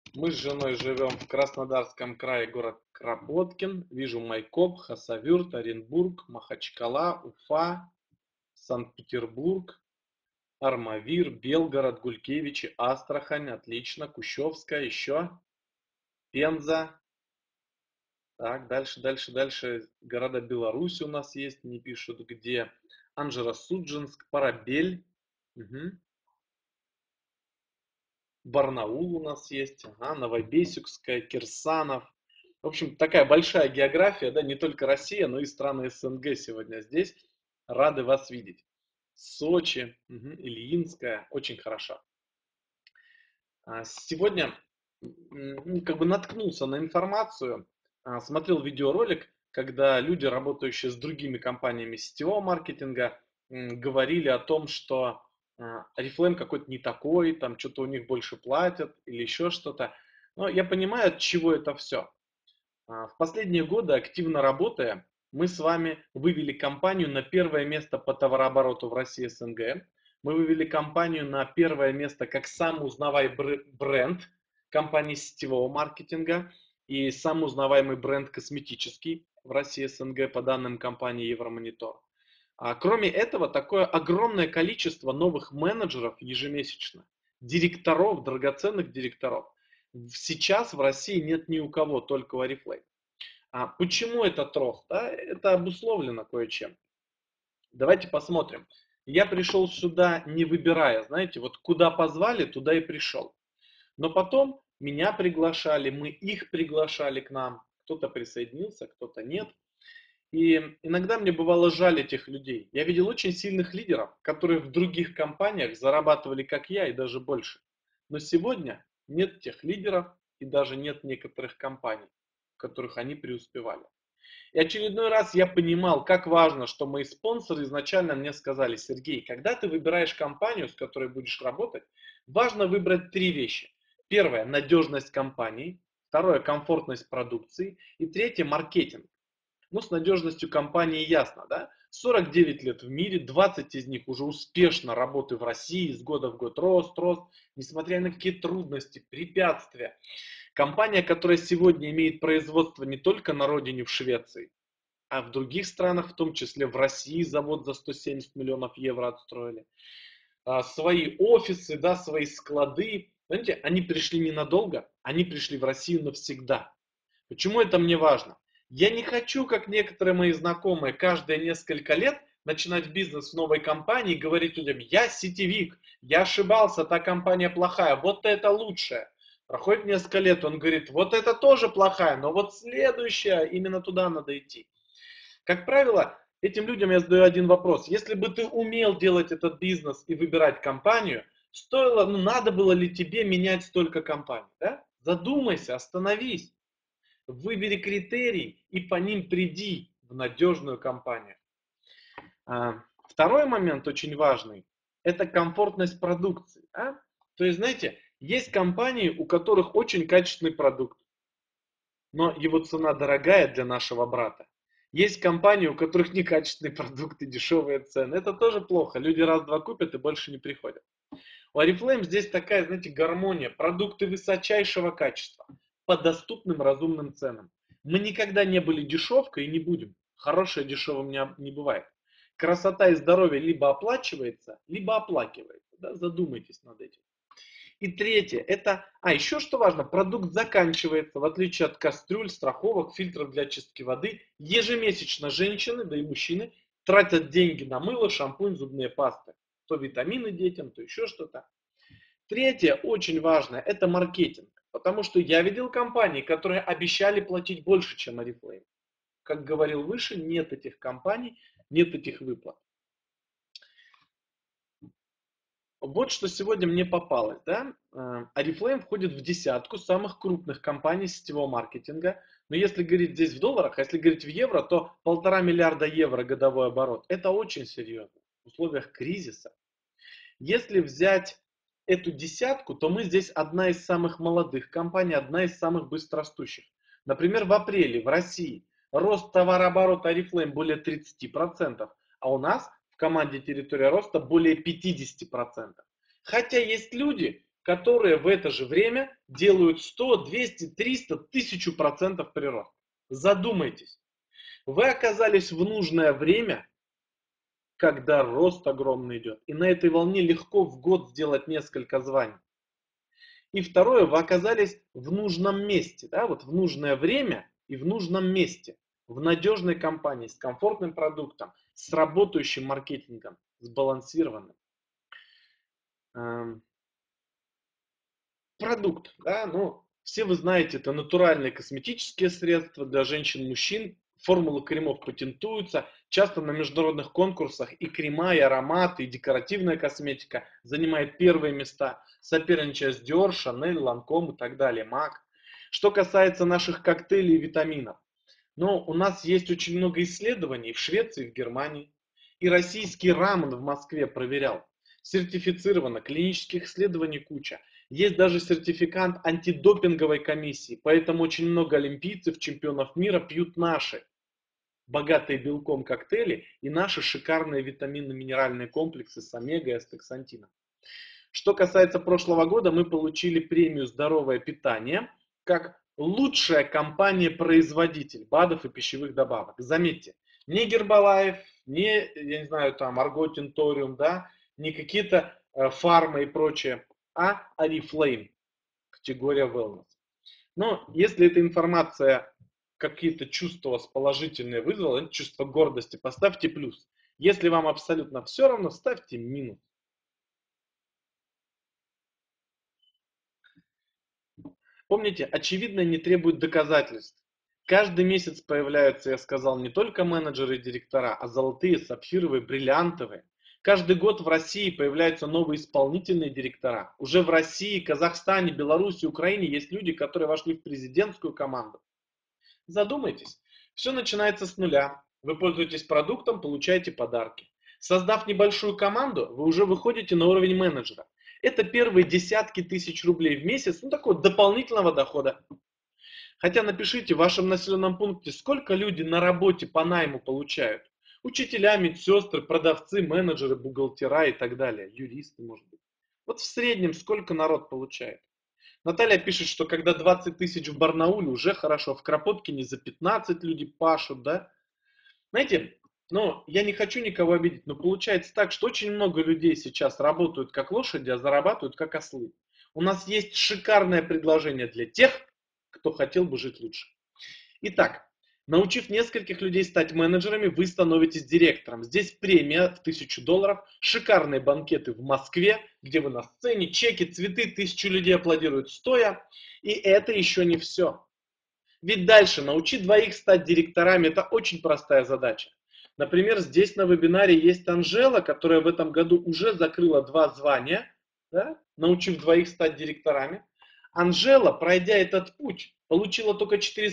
Мы с женой живем в Краснодарском крае, город Кропоткин. Вижу Майкоп, Хасавюрт, Оренбург, Махачкала, Уфа, Санкт-Петербург, Армавир, Белгород, Гулькевичи, Астрахань. Отлично. Кущевская, еще. Пенза. Так, дальше. Города Беларуси у нас есть, не пишут где. Анжеро-Судженск, Парабель. Мгм. Барнаул у нас есть, ага, Новобесюкская, Кирсанов. В общем, такая большая география, да, не только Россия, но и страны СНГ сегодня здесь. Рады вас видеть. Сочи, Ильинская, очень хорошо. Сегодня как бы наткнулся на информацию, смотрел видеоролик, когда люди, работающие с другими компаниями сетевого маркетинга, говорили о том, что Oriflame какой-то не такой, там что-то у них больше платят или еще что-то. Но я понимаю, от чего это все. В последние годы, активно работая, мы с вами вывели компанию на первое место по товарообороту в России СНГ. Мы вывели компанию на первое место как самый узнаваемый бренд компании сетевого маркетинга и самый узнаваемый бренд косметический в России СНГ по данным компании Евромонитор. Кроме этого, такое огромное количество новых менеджеров ежемесячно, директоров, драгоценных директоров. Сейчас в России нет ни у кого, только у Oriflame. Почему этот рост? Да? Это обусловлено кое-чем. Давайте посмотрим. Я пришел сюда не выбирая, знаете, вот куда позвали, туда и пришел. Но потом меня приглашали, мы их приглашали к нам. Кто-то присоединился, кто-то нет. И иногда мне бывало жаль этих людей. Я видел очень сильных лидеров, которые в других компаниях зарабатывали, как я, и даже больше. Но сегодня нет тех лидеров и даже нет некоторых компаний, в которых они преуспевали. И очередной раз я понимал, как важно, что мои спонсоры изначально мне сказали: Сергей, когда ты выбираешь компанию, с которой будешь работать, важно выбрать три вещи. Первое – надежность компании. Второе – комфортность продукции. И третье – маркетинг. Ну, с надежностью компании ясно, да? 49 лет в мире, 20 из них уже успешно работают в России, с года в год рост, несмотря на какие трудности, препятствия. Компания, которая сегодня имеет производство не только на родине в Швеции, а в других странах, в том числе в России, завод за 170 миллионов евро отстроили. Свои офисы, да, свои склады. Знаете, они пришли ненадолго, они пришли в Россию навсегда. Почему это мне важно? Я не хочу, как некоторые мои знакомые, каждые несколько лет начинать бизнес в новой компании и говорить людям: я сетевик, я ошибался, та компания плохая, вот это лучшая. Проходит несколько лет, он говорит: вот это тоже плохая, но вот следующая, именно туда надо идти. Как правило, этим людям я задаю один вопрос. Если бы ты умел делать этот бизнес и выбирать компанию, стоило, ну, надо было ли тебе менять столько компаний? Да? Задумайся, остановись. Выбери критерий и по ним приди в надежную компанию. Второй момент очень важный – это комфортность продукции. Да? То есть, знаете, есть компании, у которых очень качественный продукт, но его цена дорогая для нашего брата. Есть компании, у которых некачественный продукт и дешевые цены. Это тоже плохо. Люди раз-два купят и больше не приходят. У Oriflame здесь такая, знаете, гармония. Продукты высочайшего качества по доступным разумным ценам. Мы никогда не были дешевкой и не будем. Хорошее дешевым не бывает. Красота и здоровье либо оплачивается, либо оплакивается. Да? Задумайтесь над этим. И третье, это, еще что важно, продукт заканчивается, в отличие от кастрюль, страховок, фильтров для очистки воды. Ежемесячно женщины, да и мужчины, тратят деньги на мыло, шампунь, зубные пасты. То витамины детям, то еще что-то. Третье, очень важное, это маркетинг. Потому что я видел компании, которые обещали платить больше, чем Oriflame. Как говорил выше, нет этих компаний, нет этих выплат. Вот что сегодня мне попалось, да. Oriflame входит в десятку самых крупных компаний сетевого маркетинга. Но если говорить здесь в долларах, а если говорить в евро, то 1,5 миллиарда евро годовой оборот. Это очень серьезно в условиях кризиса. Если взять эту десятку, то мы здесь одна из самых молодых компаний, одна из самых быстрорастущих. Например, в апреле в России рост товарооборота Oriflame более 30%, а у нас в команде территория роста более 50%. Хотя есть люди, которые в это же время делают 100, 200, 300, 1000% прирост. Задумайтесь. Вы оказались в нужное время, когда рост огромный идет. И на этой волне легко в год сделать несколько званий. И второе, вы оказались в нужном месте, да, вот в нужное время и в нужном месте. В надежной компании, с комфортным продуктом, с работающим маркетингом, сбалансированным. Продукт, да, ну, все вы знаете, это натуральные косметические средства для женщин и мужчин. Формулы кремов патентуются. Часто на международных конкурсах и крема, и ароматы, и декоративная косметика занимает первые места, соперничая с Dior, Chanel, Lancome и так далее, MAC. Что касается наших коктейлей и витаминов, но у нас есть очень много исследований в Швеции, в Германии. И российский РАМОН в Москве проверял. Сертифицировано, клинических исследований куча. Есть даже сертификат антидопинговой комиссии. Поэтому очень много олимпийцев, чемпионов мира пьют наши богатые белком коктейли и наши шикарные витаминно-минеральные комплексы с омегой и астаксантином. Что касается прошлого года, мы получили премию «Здоровое питание» как лучшая компания-производитель БАДов и пищевых добавок. Заметьте, не Гербалайф, не, я не знаю, там, Арго Тинториум, да, не какие-то фармы и прочее, а Oriflame, категория wellness. Но если эта информация какие-то чувства положительные вызвала, чувство гордости, поставьте плюс. Если вам абсолютно все равно, ставьте минус. Помните, очевидное не требует доказательств. Каждый месяц появляются, я сказал, не только менеджеры и директора, а золотые, сапфировые, бриллиантовые. Каждый год в России появляются новые исполнительные директора. Уже в России, Казахстане, Беларуси, Украине есть люди, которые вошли в президентскую команду. Задумайтесь. Все начинается с нуля. Вы пользуетесь продуктом, получаете подарки. Создав небольшую команду, вы уже выходите на уровень менеджера. Это первые десятки тысяч рублей в месяц, ну такого дополнительного дохода. Хотя напишите в вашем населенном пункте, сколько люди на работе по найму получают. Учителя, медсестры, продавцы, менеджеры, бухгалтера и так далее. Юристы, может быть. Вот в среднем сколько народ получает. Наталья пишет, что когда 20 тысяч в Барнауле, уже хорошо. В Кропоткине за 15 люди пашут, да. Знаете, ну, я не хочу никого обидеть, но получается так, что очень много людей сейчас работают как лошади, а зарабатывают как ослы. У нас есть шикарное предложение для тех, кто хотел бы жить лучше. Итак, научив нескольких людей стать менеджерами, вы становитесь директором. Здесь премия в $1000, шикарные банкеты в Москве, где вы на сцене, чеки, цветы, 1000 людей аплодируют стоя. И это еще не все. Ведь дальше научи двоих стать директорами – это очень простая задача. Например, здесь на вебинаре есть Анжела, которая в этом году уже закрыла 2 звания, да, научив двоих стать директорами. Анжела, пройдя этот путь, получила только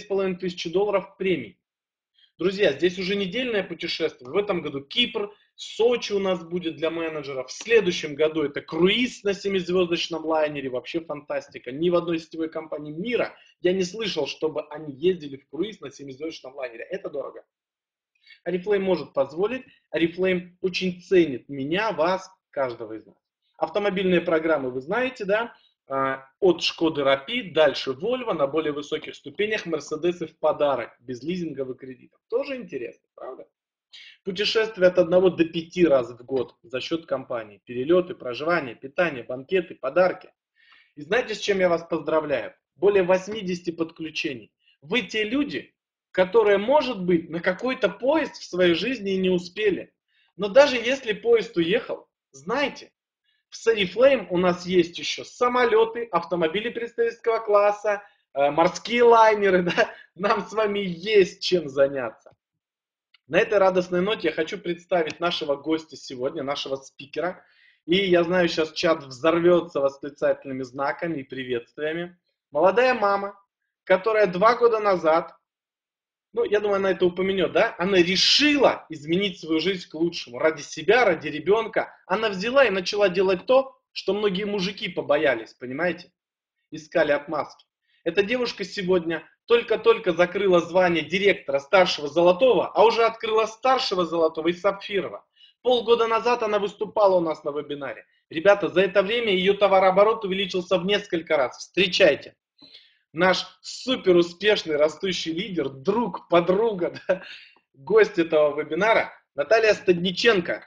$4500 премий. Друзья, здесь уже недельное путешествие. В этом году Кипр, Сочи у нас будет для менеджеров. В следующем году это круиз на 7-звездочном лайнере. Вообще фантастика. Ни в одной сетевой компании мира я не слышал, чтобы они ездили в круиз на 7-звездочном лайнере. Это дорого. Oriflame может позволить. Oriflame очень ценит меня, вас, каждого из нас. Автомобильные программы вы знаете, да? От Шкоды Rapid, дальше Volvo, на более высоких ступенях Мерседесы в подарок, без лизинговых кредитов. Тоже интересно, правда? Путешествия от 1 до 5 раз в год за счет компании. Перелеты, проживание, питание, банкеты, подарки. И знаете, с чем я вас поздравляю? Более 80 подключений. Вы те люди, которые, может быть, на какой-то поезд в своей жизни и не успели. Но даже если поезд уехал, знайте, в Oriflame у нас есть еще самолеты, автомобили представительского класса, морские лайнеры. Да? Нам с вами есть чем заняться. На этой радостной ноте я хочу представить нашего гостя сегодня, нашего спикера. И я знаю, сейчас чат взорвется восклицательными знаками и приветствиями. Молодая мама, которая 2 года назад, ну, я думаю, она это упомянет, да? Она решила изменить свою жизнь к лучшему. Ради себя, ради ребенка. Она взяла и начала делать то, что многие мужики побоялись, понимаете? Искали отмазки. Эта девушка сегодня только-только закрыла звание директора старшего золотого, а уже открыла старшего золотого и сапфирова. Полгода назад она выступала у нас на вебинаре. Ребята, за это время ее товарооборот увеличился в несколько раз. Встречайте. Наш супер успешный растущий лидер, друг, подруга, да, гость этого вебинара Наталья Стадниченко.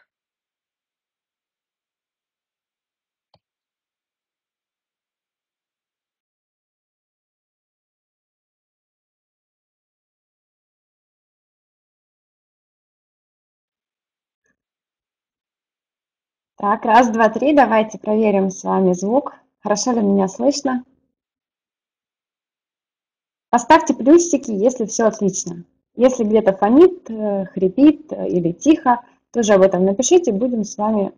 Так, раз, два, три. Давайте проверим с вами звук. Хорошо ли меня слышно? Поставьте плюсики, если все отлично. Если где-то фонит, хрипит или тихо, тоже об этом напишите. Будем с вами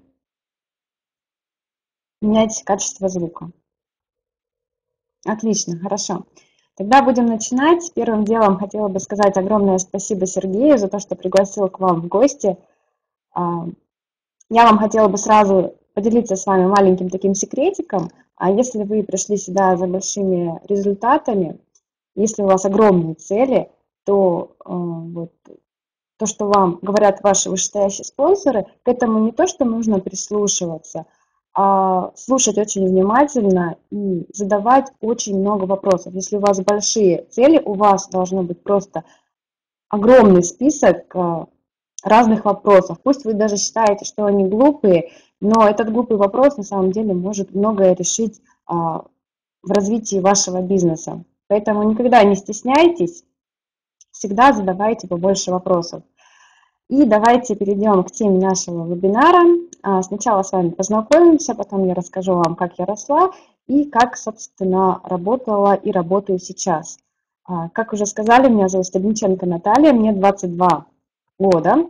менять качество звука. Отлично, хорошо. Тогда будем начинать. Первым делом хотела бы сказать огромное спасибо Сергею за то, что пригласил к вам в гости. Я вам хотела бы сразу поделиться с вами маленьким таким секретиком. А если вы пришли сюда за большими результатами, если у вас огромные цели, то вот, то, что вам говорят ваши вышестоящие спонсоры, к этому не то, что нужно прислушиваться, а слушать очень внимательно и задавать очень много вопросов. Если у вас большие цели, у вас должно быть просто огромный список разных вопросов. Пусть вы даже считаете, что они глупые, но этот глупый вопрос на самом деле может многое решить в развитии вашего бизнеса. Поэтому никогда не стесняйтесь, всегда задавайте побольше вопросов. И давайте перейдем к теме нашего вебинара. Сначала с вами познакомимся, потом я расскажу вам, как я росла и как, собственно, работала и работаю сейчас. Как уже сказали, меня зовут Стадниченко Наталья, мне 22 года.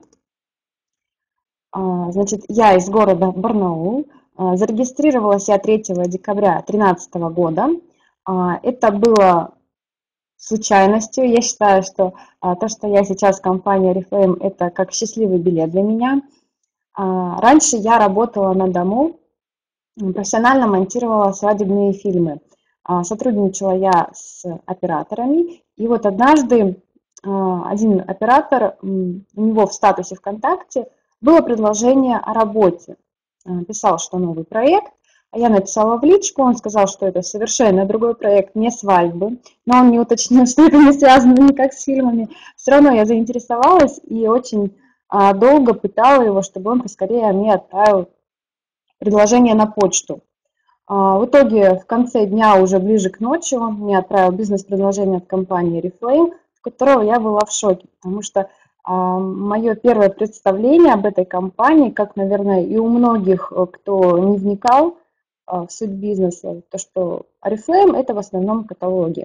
Значит, я из города Барнаул. Зарегистрировалась я 3 декабря 2013 года. Это было случайностью. Я считаю, что то, что я сейчас в компании Oriflame, это как счастливый билет для меня. Раньше я работала на дому, профессионально монтировала свадебные фильмы. Сотрудничала я с операторами. И вот однажды один оператор, у него в статусе ВКонтакте было предложение о работе. Писал, что новый проект. А я написала в личку, он сказал, что это совершенно другой проект, не свадьбы, но он не уточнил, что это не связано никак с фильмами. Все равно я заинтересовалась и очень долго пытала его, чтобы он поскорее мне отправил предложение на почту. В итоге в конце дня, уже ближе к ночи, он мне отправил бизнес-предложение от компании Oriflame, в которого я была в шоке, потому что мое первое представление об этой компании, как, наверное, и у многих, кто не вникал в суть бизнеса, то, что Oriflame – это в основном каталоги.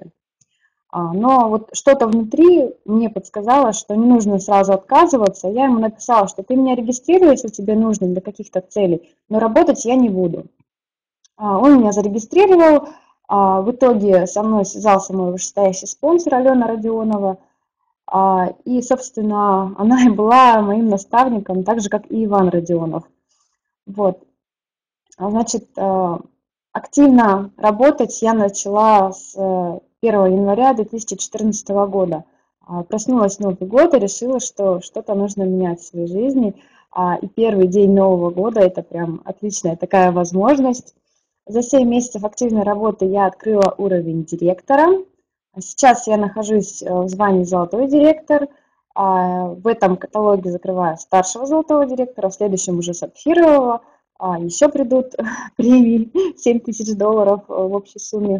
Но вот что-то внутри мне подсказало, что не нужно сразу отказываться. Я ему написала, что ты меня регистрируй, если тебе нужно для каких-то целей, но работать я не буду. Он меня зарегистрировал. В итоге со мной связался мой вышестоящий спонсор Алена Родионова. И, собственно, она и была моим наставником, так же, как и Иван Родионов. Вот. Значит, активно работать я начала с 1 января 2014 года. Проснулась в Новый год и решила, что что-то нужно менять в своей жизни. И первый день Нового года – это прям отличная такая возможность. За 7 месяцев активной работы я открыла уровень директора. Сейчас я нахожусь в звании золотой директор. В этом каталоге закрываю старшего золотого директора, в следующем уже сапфирового. Еще придут премии $7000 в общей сумме.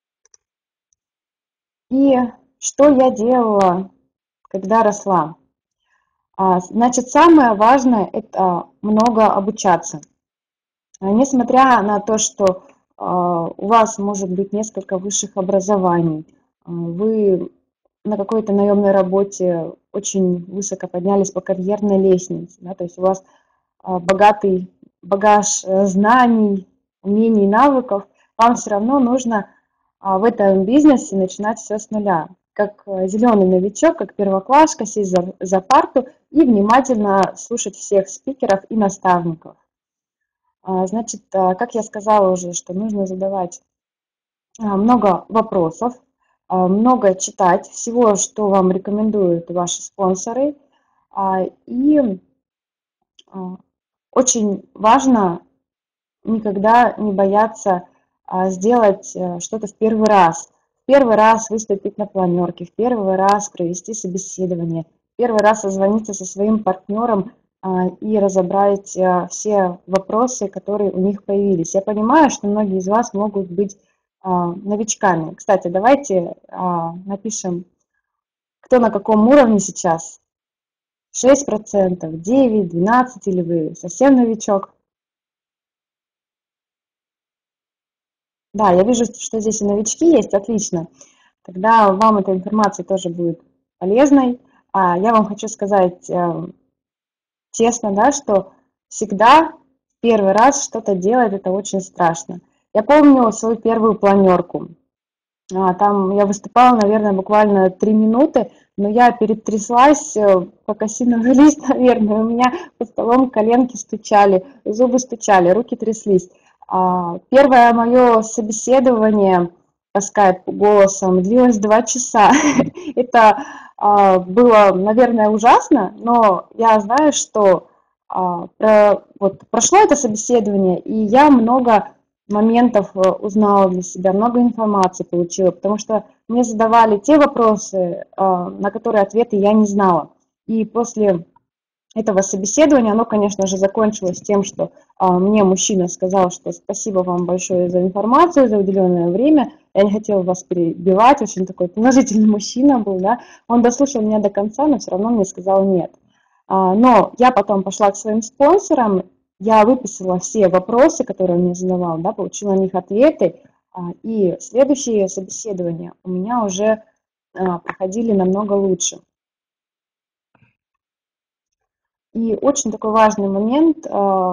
И что я делала, когда росла? Значит, самое важное – это много обучаться. Несмотря на то, что у вас может быть несколько высших образований, вы на какой-то наемной работе очень высоко поднялись по карьерной лестнице, да, то есть у вас богатый багаж знаний, умений, навыков, вам все равно нужно в этом бизнесе начинать все с нуля. Как зеленый новичок, как первоклашка, сесть за парту и внимательно слушать всех спикеров и наставников. Значит, как я сказала уже, что нужно задавать много вопросов, много читать всего, что вам рекомендуют ваши спонсоры. И очень важно никогда не бояться сделать что-то в первый раз. В первый раз выступить на планерке, в первый раз провести собеседование, в первый раз созвониться со своим партнером и разобрать все вопросы, которые у них появились. Я понимаю, что многие из вас могут быть новичками. Кстати, давайте напишем, кто на каком уровне сейчас. 6%, 9%, 12% или вы совсем новичок. Да, я вижу, что здесь и новички есть, отлично. Тогда вам эта информация тоже будет полезной. Я вам хочу сказать честно, да, что всегда первый раз что-то делать, это очень страшно. Я помню свою первую планерку. Там я выступала, наверное, буквально 3 минуты, но я перетряслась, как осиновый лист, наверное. У меня под столом коленки стучали, зубы стучали, руки тряслись. Первое мое собеседование по скайпу голосом длилось 2 часа. Это было, наверное, ужасно, но я знаю, что прошло это собеседование, и я много моментов узнала для себя, много информации получила, потому что мне задавали те вопросы, на которые ответы я не знала. И после этого собеседования, оно, конечно же, закончилось тем, что мне мужчина сказал, что спасибо вам большое за информацию, за уделенное время, я не хотела вас перебивать, очень такой положительный мужчина был, да, он дослушал меня до конца, но все равно мне сказал нет. Но я потом пошла к своим спонсорам, я выписала все вопросы, которые он мне задавал, да, получила на них ответы, и следующие собеседования у меня уже проходили намного лучше. И очень такой важный момент,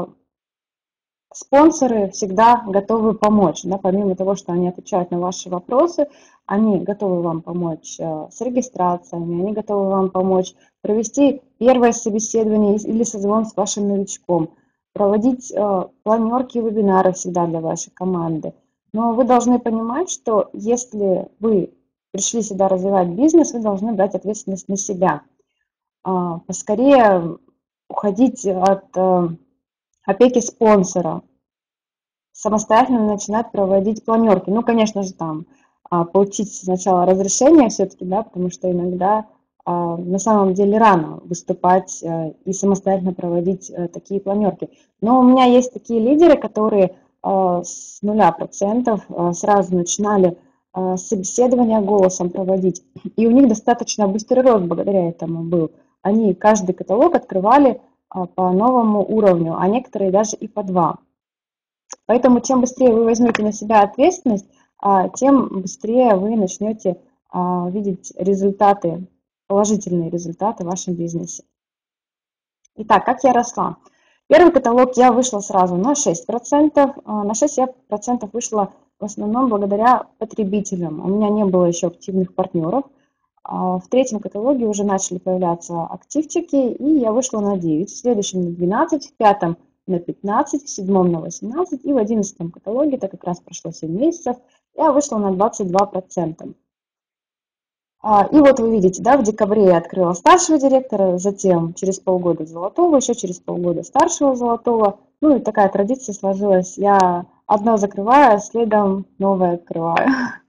спонсоры всегда готовы помочь, да, помимо того, что они отвечают на ваши вопросы, они готовы вам помочь с регистрациями, они готовы вам помочь провести первое собеседование или созвон с вашим новичком, проводить планерки и вебинары всегда для вашей команды. Но вы должны понимать, что если вы пришли сюда развивать бизнес, вы должны брать ответственность на себя. Поскорее уходить от опеки спонсора, самостоятельно начинать проводить планерки. Ну, конечно же, там получить сначала разрешение все-таки, да, потому что иногда на самом деле рано выступать и самостоятельно проводить такие планерки. Но у меня есть такие лидеры, которые с 0% сразу начинали собеседование голосом проводить. И у них достаточно быстрый рост благодаря этому был. Они каждый каталог открывали по новому уровню, а некоторые даже и по 2. Поэтому чем быстрее вы возьмете на себя ответственность, тем быстрее вы начнете видеть результаты, положительные результаты в вашем бизнесе. Итак, как я росла? Первый каталог я вышла сразу на 6%. На 6% вышла в основном благодаря потребителям. У меня не было еще активных партнеров. В третьем каталоге уже начали появляться активчики, и я вышла на 9, в следующем на 12, в пятом на 15, в седьмом на 18, и в 11 каталоге, это как раз прошло 7 месяцев, я вышла на 22%. И вот вы видите, да, в декабре я открыла старшего директора, затем через полгода золотого, еще через полгода старшего золотого. Ну и такая традиция сложилась. Я одно закрываю, а следом новое открываю.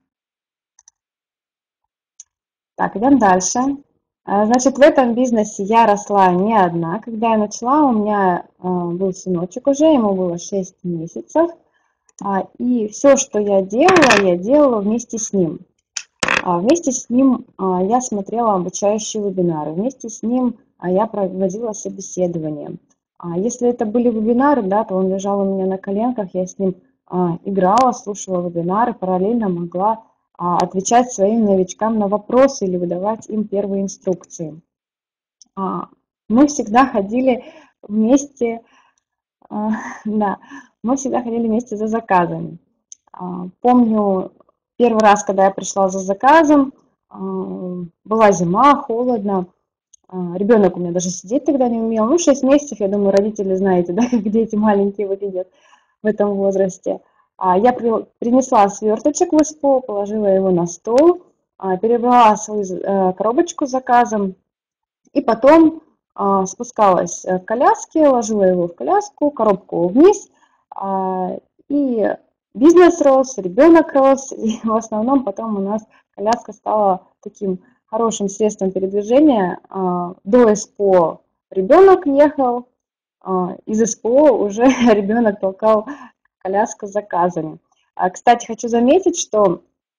Так, идем дальше. Значит, в этом бизнесе я росла не одна. Когда я начала, у меня был сыночек уже, ему было 6 месяцев. И все, что я делала вместе с ним. Вместе с ним я смотрела обучающие вебинары, вместе с ним я проводила собеседования. Если это были вебинары, да, то он лежал у меня на коленках, я с ним играла, слушала вебинары, параллельно могла отвечать своим новичкам на вопросы или выдавать им первые инструкции. Мы всегда ходили вместе, да, мы всегда ходили вместе за заказами. Помню, первый раз, когда я пришла за заказом, была зима, холодно, ребенок у меня даже сидеть тогда не умел, ну 6 месяцев, я думаю, родители знаете, да, как дети маленькие выглядят в этом возрасте. Я принесла сверточек в СПО, положила его на стол, перебрала свою коробочку с заказом и потом спускалась к коляске, ложила его в коляску, коробку вниз, И бизнес рос, ребенок рос, и в основном потом у нас коляска стала таким хорошим средством передвижения. До СПО ребенок ехал, из СПО уже ребенок толкал коляску с заказами. Кстати, хочу заметить, что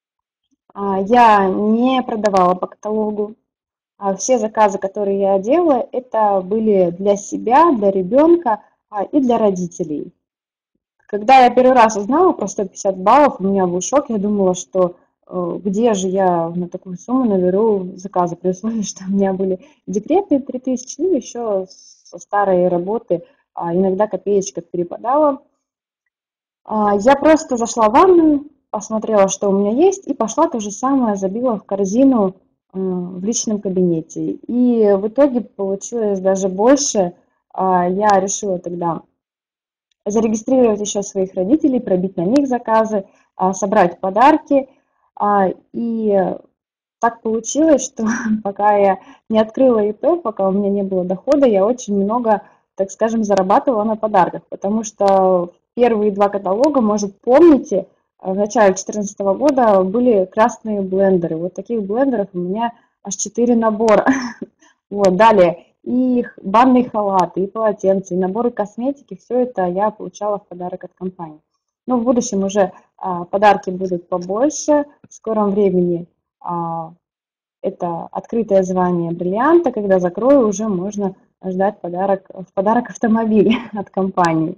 я не продавала по каталогу. Все заказы, которые я делала, это были для себя, для ребенка и для родителей. Когда я первый раз узнала про 150 баллов, у меня был шок. Я думала, что где же я на такую сумму наберу заказы, при условии, что у меня были декретные 3000, ну еще со старой работы иногда копеечка перепадала. Я просто зашла в ванную, посмотрела, что у меня есть, и пошла то же самое, забила в корзину в личном кабинете. И в итоге получилось даже больше. Я решила тогда зарегистрировать еще своих родителей, пробить на них заказы, собрать подарки. И так получилось, что пока я не открыла ИП, пока у меня не было дохода, я очень много, так скажем, зарабатывала на подарках, потому что первые два каталога, может, помните, в начале 2014 года были красные блендеры. Вот таких блендеров у меня аж 4 набора. Вот, далее и банные халаты, и полотенца, и наборы косметики, все это я получала в подарок от компании. Но в будущем уже подарки будут побольше. В скором времени это открытое звание бриллианта. Когда закрою, уже можно ждать в подарок автомобиль от компании.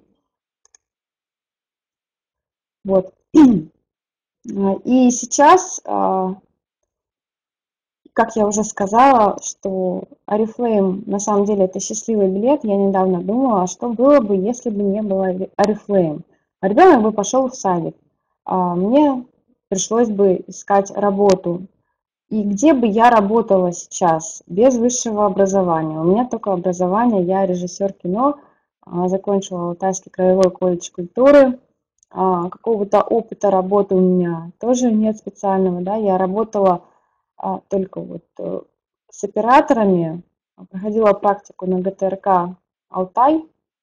Вот. И сейчас, как я уже сказала, что Oriflame на самом деле это счастливый билет. Я недавно думала, что было бы, если бы не было Oriflame. Ребенок бы пошел в садик, мне пришлось бы искать работу. И где бы я работала сейчас без высшего образования? У меня только образование, я режиссер кино, закончила Алтайский краевой колледж культуры. Какого-то опыта работы у меня тоже нет специального, да, я работала только вот с операторами, проходила практику на ГТРК Алтай,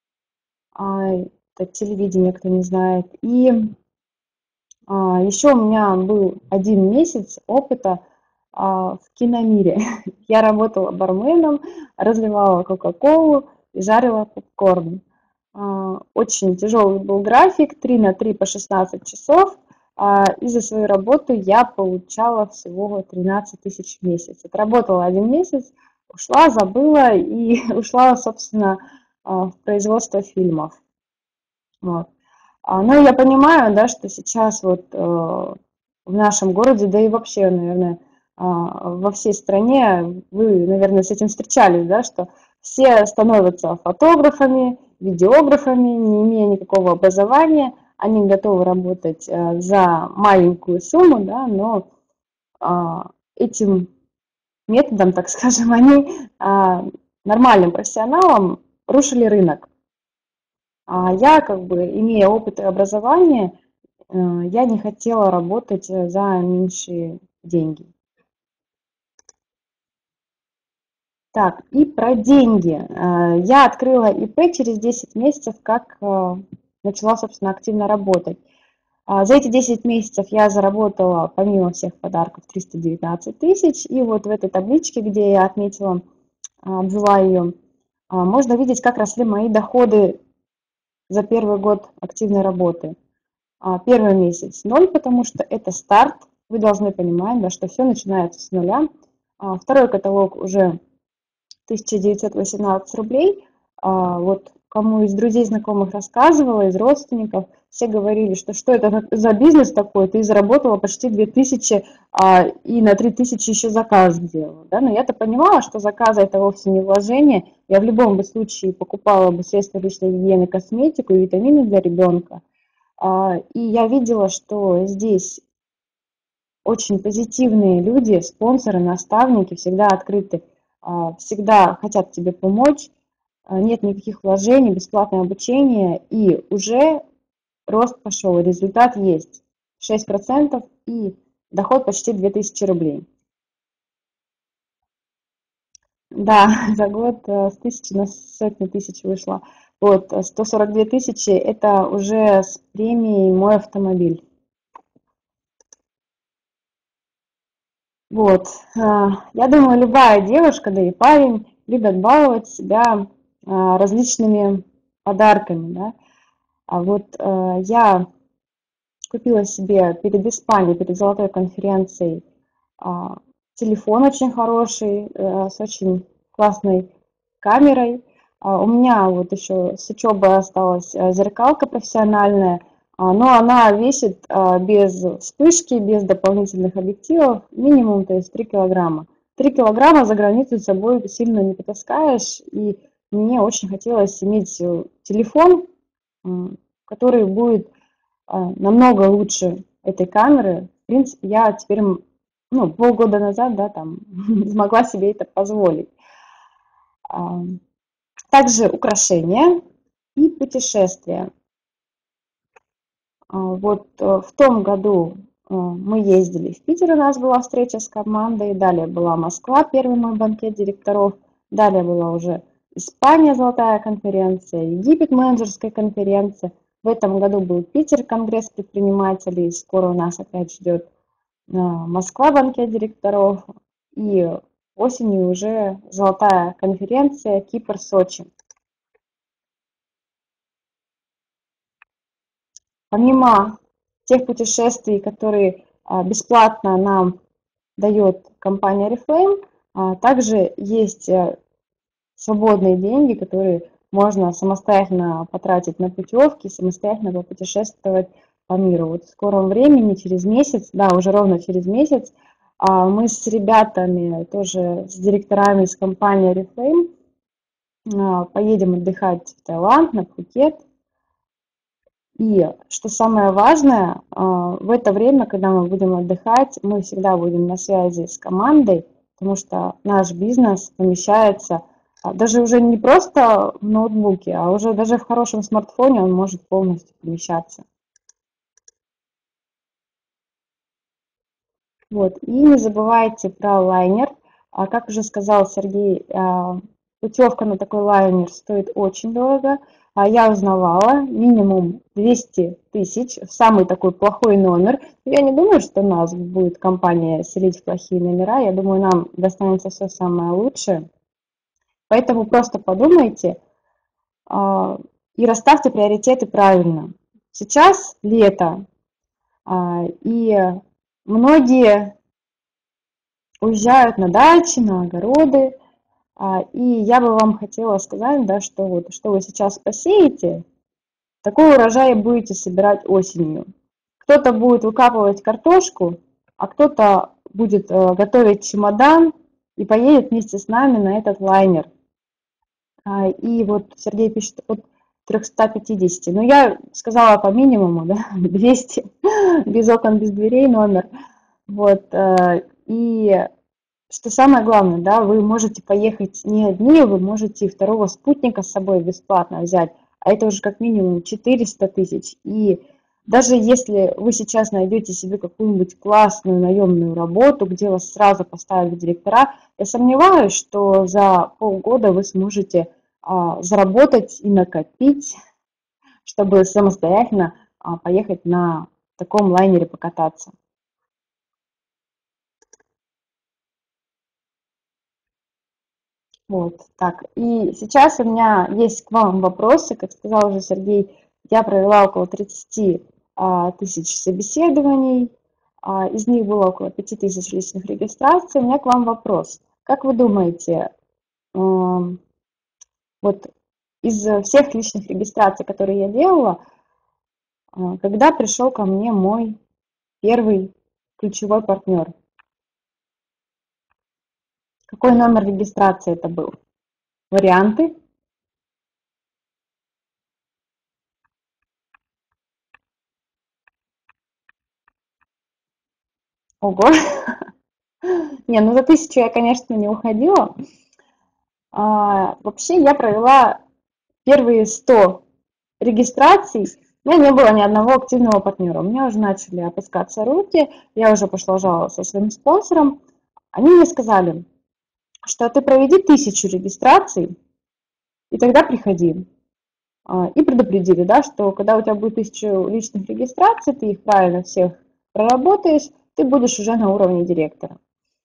это телевидение, кто не знает, и еще у меня был 1 месяц опыта в киномире. Я работала барменом, разливала кока-колу и жарила попкорн. Очень тяжелый был график, 3 на 3 по 16 часов. И за свою работу я получала всего 13 тысяч в месяц. Отработала 1 месяц, ушла, забыла и ушла, собственно, в производство фильмов. Вот. Но я понимаю, да, что сейчас вот в нашем городе, да и вообще, наверное, во всей стране, вы, наверное, с этим встречались, да, что все становятся фотографами, видеографами, не имея никакого образования, они готовы работать за маленькую сумму, да, но этим методом, так скажем, они нормальным профессионалам рушили рынок. Я, как бы, имея опыт и образование, я не хотела работать за меньшие деньги. Так, и про деньги. Я открыла ИП через 10 месяцев, как начала, собственно, активно работать. За эти 10 месяцев я заработала, помимо всех подарков, 319 тысяч. И вот в этой табличке, где я отметила, обвела ее, можно видеть, как росли мои доходы за первый год активной работы. Первый месяц 0, потому что это старт. Вы должны понимать, да, что все начинается с нуля. Второй каталог уже 1918 рублей. Вот кому из друзей, знакомых рассказывала, из родственников, все говорили, что это за бизнес такой, ты заработала почти 2000 и на 3000 еще заказ сделала. Да? Но я-то понимала, что заказы это вовсе не вложение. Я в любом бы случае покупала бы средства личной гигиены, косметику и витамины для ребенка. И я видела, что здесь очень позитивные люди, спонсоры, наставники, всегда открыты, всегда хотят тебе помочь, нет никаких вложений, бесплатное обучение, и уже рост пошел, результат есть. 6% и доход почти 2000 рублей. Да, за год с 1000 на сотни тысяч вышло. Вот, 142 тысячи – это уже с премией «Мой автомобиль». Вот, я думаю, любая девушка, да и парень любят баловать себя различными подарками, да. А вот я купила себе перед Испанией, перед Золотой конференцией а, телефон очень хороший, с очень классной камерой. У меня вот еще с учебы осталась зеркалка профессиональная, но она весит без вспышки, без дополнительных объективов минимум, то есть 3 килограмма. 3 килограмма за границу с собой сильно не потаскаешь, и мне очень хотелось иметь телефон, который будет намного лучше этой камеры. В принципе, я теперь, ну, полгода назад, да, там, смогла себе это позволить. Также украшения и путешествия. Вот в том году мы ездили в Питер, у нас была встреча с командой, далее была Москва, первый мой банкет директоров, далее была уже Испания, золотая конференция, Египет, менеджерская конференция. В этом году был Питер, конгресс предпринимателей, скоро у нас опять ждет Москва, банкет директоров, и осенью уже золотая конференция Кипр, Сочи. Помимо тех путешествий, которые бесплатно нам дает компания Oriflame, также есть свободные деньги, которые можно самостоятельно потратить на путевки, самостоятельно попутешествовать по миру. Вот в скором времени, через месяц, да, уже ровно через месяц, мы с ребятами, тоже с директорами из компании Oriflame, поедем отдыхать в Таиланд, на Пхукет. И что самое важное, в это время, когда мы будем отдыхать, мы всегда будем на связи с командой, потому что наш бизнес помещается даже уже не просто в ноутбуке, а уже даже в хорошем смартфоне он может полностью помещаться. Вот. И не забывайте про лайнер. Как уже сказал Сергей, путевка на такой лайнер стоит очень дорого. Я узнавала, минимум 200 тысяч в самый такой плохой номер. Я не думаю, что нас будет компания селить в плохие номера. Я думаю, нам достанется все самое лучшее. Поэтому просто подумайте и расставьте приоритеты правильно. Сейчас лето, и многие уезжают на дачи, на огороды. И я бы вам хотела сказать, да, что вот, что вы сейчас посеете, такой урожай будете собирать осенью. Кто-то будет выкапывать картошку, а кто-то будет готовить чемодан и поедет вместе с нами на этот лайнер. И вот Сергей пишет от 350. Но я сказала по минимуму, да, 200, без окон, без дверей номер. Вот. И что самое главное, да, вы можете поехать не одни, вы можете второго спутника с собой бесплатно взять, а это уже как минимум 400 тысяч. И даже если вы сейчас найдете себе какую-нибудь классную наемную работу, где вас сразу поставят в директора, я сомневаюсь, что за полгода вы сможете заработать и накопить, чтобы самостоятельно поехать на таком лайнере покататься. Вот, так, и сейчас у меня есть к вам вопросы. Как сказал уже Сергей, я провела около 30 тысяч собеседований, из них было около 5 тысяч личных регистраций. У меня к вам вопрос. Как вы думаете, вот из всех личных регистраций, которые я делала, когда пришел ко мне мой первый ключевой партнер? Какой номер регистрации это был? Варианты? Ого! Не, ну за 1000 я, конечно, не уходила. Вообще я провела первые 100 регистраций, у меня не было ни одного активного партнера. У меня уже начали опускаться руки, я уже пошла жаловаться своим спонсорам. Они мне сказали, что ты проведи 1000 регистраций, и тогда приходи. И предупредили, да, что когда у тебя будет 1000 личных регистраций, ты их правильно всех проработаешь, ты будешь уже на уровне директора.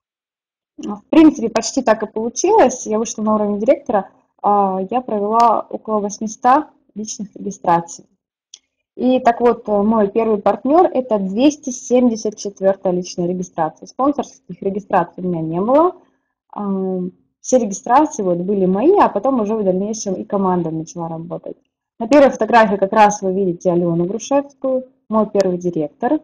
В принципе, почти так и получилось. Я вышла на уровень директора, я провела около 800 личных регистраций. И так вот, мой первый партнер – это 274-я личная регистрация. Спонсорских регистраций у меня не было. Все регистрации вот были мои, а потом уже в дальнейшем и команда начала работать. На первой фотографии как раз вы видите Алену Грушевскую, мой первый директор.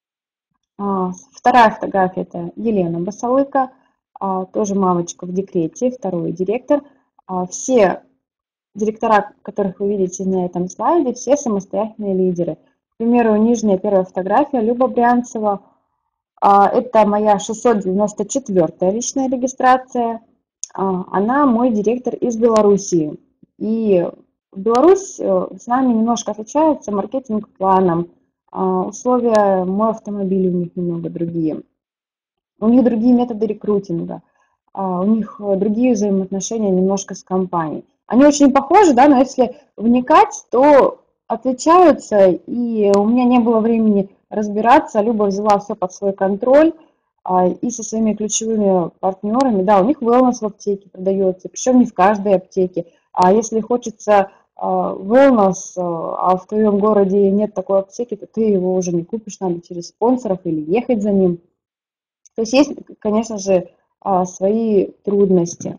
Вторая фотография – это Елена Басалыка, тоже мамочка в декрете, второй директор. Все директора, которых вы видите на этом слайде, все самостоятельные лидеры. К примеру, нижняя первая фотография Люба Брянцева. Это моя 694-я личная регистрация. Она мой директор из Белоруссии. И Беларусь с нами немножко отличается маркетинг-планом. Условия, мой автомобиль у них немного другие. У них другие методы рекрутинга. У них другие взаимоотношения немножко с компанией. Они очень похожи, да, но если вникать, то отличаются, и у меня не было времени разбираться. Люба взяла все под свой контроль, и со своими ключевыми партнерами, да, у них wellness в аптеке продается, причем не в каждой аптеке. А если хочется wellness, а в твоем городе нет такой аптеки, то ты его уже не купишь, надо через спонсоров или ехать за ним. То есть, конечно же, свои трудности.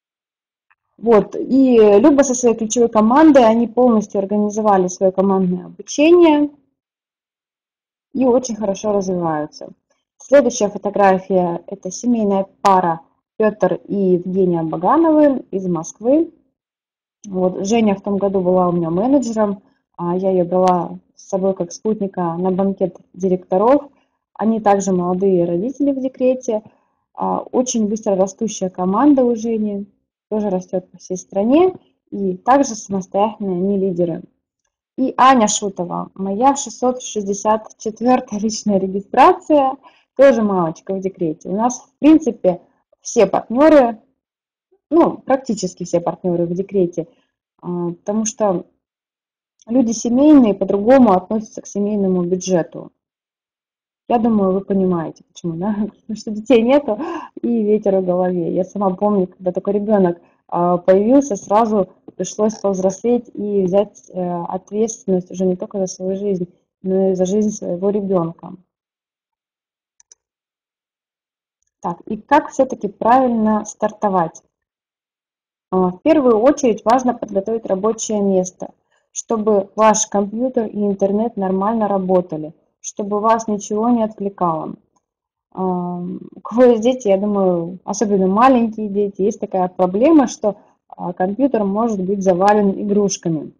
Вот. И Люба со своей ключевой командой, они полностью организовали свое командное обучение и очень хорошо развиваются. Следующая фотография – это семейная пара Петр и Евгения Багановы из Москвы. Вот. Женя в том году была у меня менеджером, я ее брала с собой как спутника на банкет директоров. Они также молодые родители в декрете. Очень быстро растущая команда у Жени, тоже растет по всей стране. И также самостоятельные они лидеры. И Аня Шутова, моя 664-я личная регистрация, тоже мамочка в декрете. У нас, в принципе, все партнеры, ну, практически все партнеры в декрете, потому что люди семейные по-другому относятся к семейному бюджету. Я думаю, вы понимаете, почему, да? Потому что детей нету и ветер в голове. Я сама помню, когда только ребенок появился, сразу пришлось повзрослеть и взять ответственность уже не только за свою жизнь, но и за жизнь своего ребенка. Так, и как все-таки правильно стартовать? В первую очередь важно подготовить рабочее место, чтобы ваш компьютер и интернет нормально работали, чтобы вас ничего не отвлекало. У кого есть дети, я думаю, особенно маленькие дети, есть такая проблема, что компьютер может быть завален игрушками.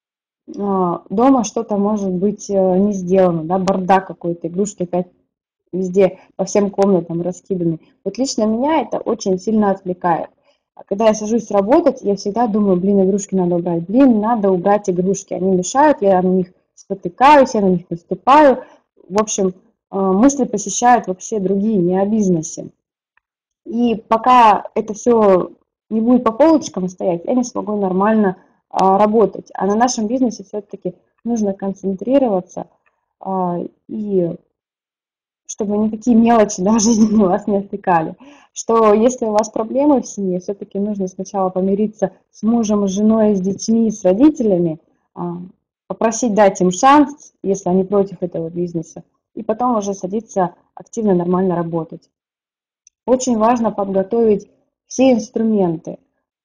Дома что-то может быть не сделано, да, бардак какой-то, игрушки опять везде, по всем комнатам раскиданы. Вот лично меня это очень сильно отвлекает. А когда я сажусь работать, я всегда думаю, блин, игрушки надо убрать, блин, надо убрать игрушки, они мешают, я на них спотыкаюсь, я на них наступаю. В общем, мысли посещают вообще другие, не о бизнесе. И пока это все не будет по полочкам стоять, я не смогу нормально работать. А на нашем бизнесе все-таки нужно концентрироваться, и чтобы никакие мелочи, да, жизненные вас не отвлекали. Что если у вас проблемы в семье, все-таки нужно сначала помириться с мужем, с женой, с детьми, с родителями, попросить дать им шанс, если они против этого бизнеса, и потом уже садиться активно, нормально работать. Очень важно подготовить все инструменты.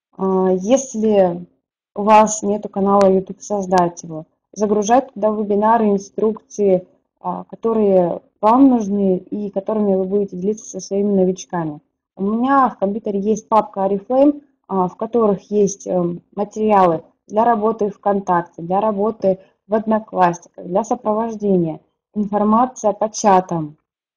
Если у вас нет канала YouTube, создать его, загружать туда вебинары, инструкции, которые вам нужны и которыми вы будете делиться со своими новичками. У меня в компьютере есть папка Oriflame, в которых есть материалы для работы ВКонтакте, для работы в Одноклассниках, для сопровождения, информация по чатам.